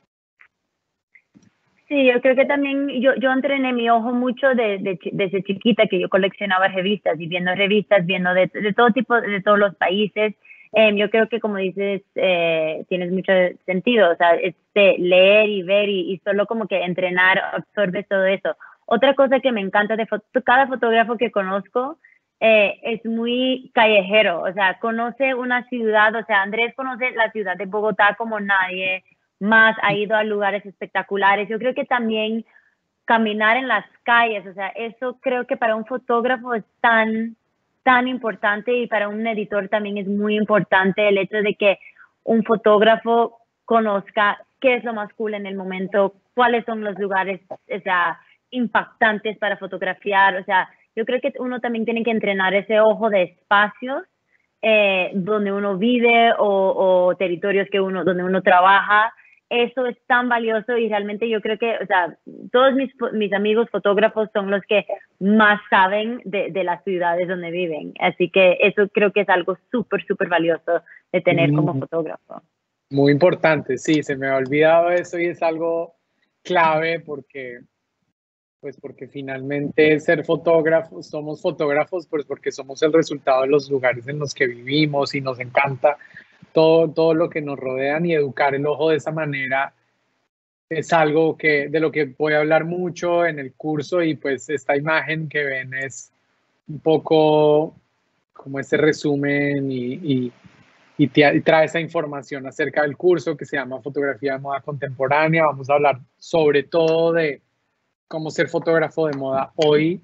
Sí, yo creo que también yo entrené mi ojo mucho desde chiquita, que yo coleccionaba revistas y viendo revistas, viendo de todo tipo, de todos los países. Yo creo que, como dices, tienes mucho sentido, o sea, leer y ver y solo como que entrenar, absorbes todo eso. Otra cosa que me encanta de cada fotógrafo que conozco es muy callejero, o sea, conoce una ciudad, o sea, Andrés conoce la ciudad de Bogotá como nadie más, ha ido a lugares espectaculares. Yo creo que también caminar en las calles, o sea, eso creo que para un fotógrafo es tan importante, y para un editor también es muy importante el hecho de que un fotógrafo conozca qué es lo más cool en el momento, cuáles son los lugares, o sea, impactantes para fotografiar. O sea, yo creo que uno también tiene que entrenar ese ojo de espacios donde uno vive o territorios donde uno trabaja. Eso es tan valioso y realmente yo creo que, o sea, todos mis amigos fotógrafos son los que más saben de las ciudades donde viven. Así que eso creo que es algo súper, súper valioso de tener como fotógrafo. Muy importante, sí, se me ha olvidado eso y es algo clave porque finalmente ser fotógrafos, somos fotógrafos pues porque somos el resultado de los lugares en los que vivimos y nos encanta todo lo que nos rodean, y educar el ojo de esa manera es algo de lo que voy a hablar mucho en el curso, y pues esta imagen que ven es un poco como ese resumen y trae esa información acerca del curso que se llama Fotografía de Moda Contemporánea. Vamos a hablar sobre todo de cómo ser fotógrafo de moda hoy.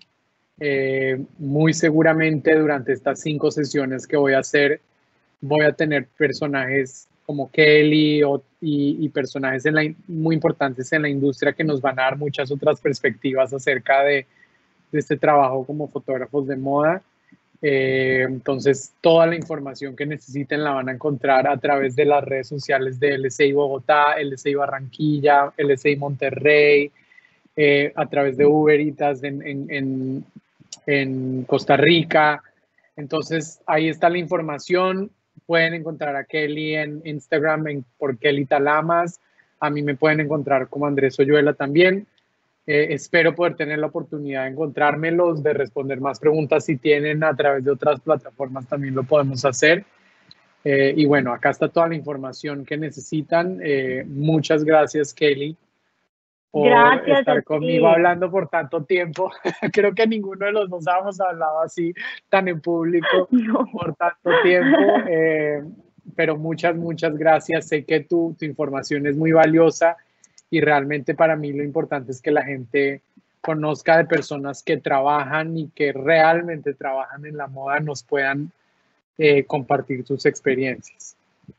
Muy seguramente durante estas 5 sesiones que voy a hacer, voy a tener personajes como Kelly y personajes muy importantes en la industria que nos van a dar muchas otras perspectivas acerca de este trabajo como fotógrafos de moda. Entonces, toda la información que necesiten la van a encontrar a través de las redes sociales de LSI Bogotá, LSI Barranquilla, LSI Monterrey, a través de Uberitas en Costa Rica. Entonces, ahí está la información. Pueden encontrar a Kelly en Instagram por Kelly Talamas. A mí me pueden encontrar como Andrés Oyuela también. Espero poder tener la oportunidad de encontrármelos, de responder más preguntas. Si tienen a través de otras plataformas también lo podemos hacer. Y bueno, acá está toda la información que necesitan. Muchas gracias, Kelly, por estar conmigo hablando por tanto tiempo. Creo que ninguno de los dos habíamos hablado así tan en público por tanto tiempo. Pero muchas gracias. Sé que tu información es muy valiosa y realmente para mí lo importante es que la gente conozca de personas que trabajan y que realmente trabajan en la moda, nos puedan compartir sus experiencias.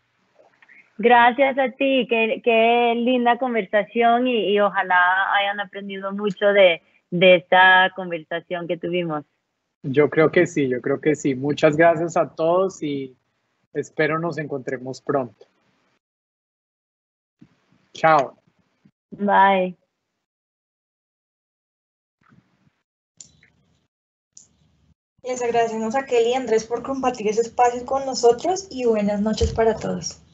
Gracias a ti, qué linda conversación y ojalá hayan aprendido mucho de esta conversación que tuvimos. Yo creo que sí. Muchas gracias a todos y espero nos encontremos pronto. Chao. Bye. Les agradecemos a Kelly y Andrés por compartir ese espacio con nosotros y buenas noches para todos.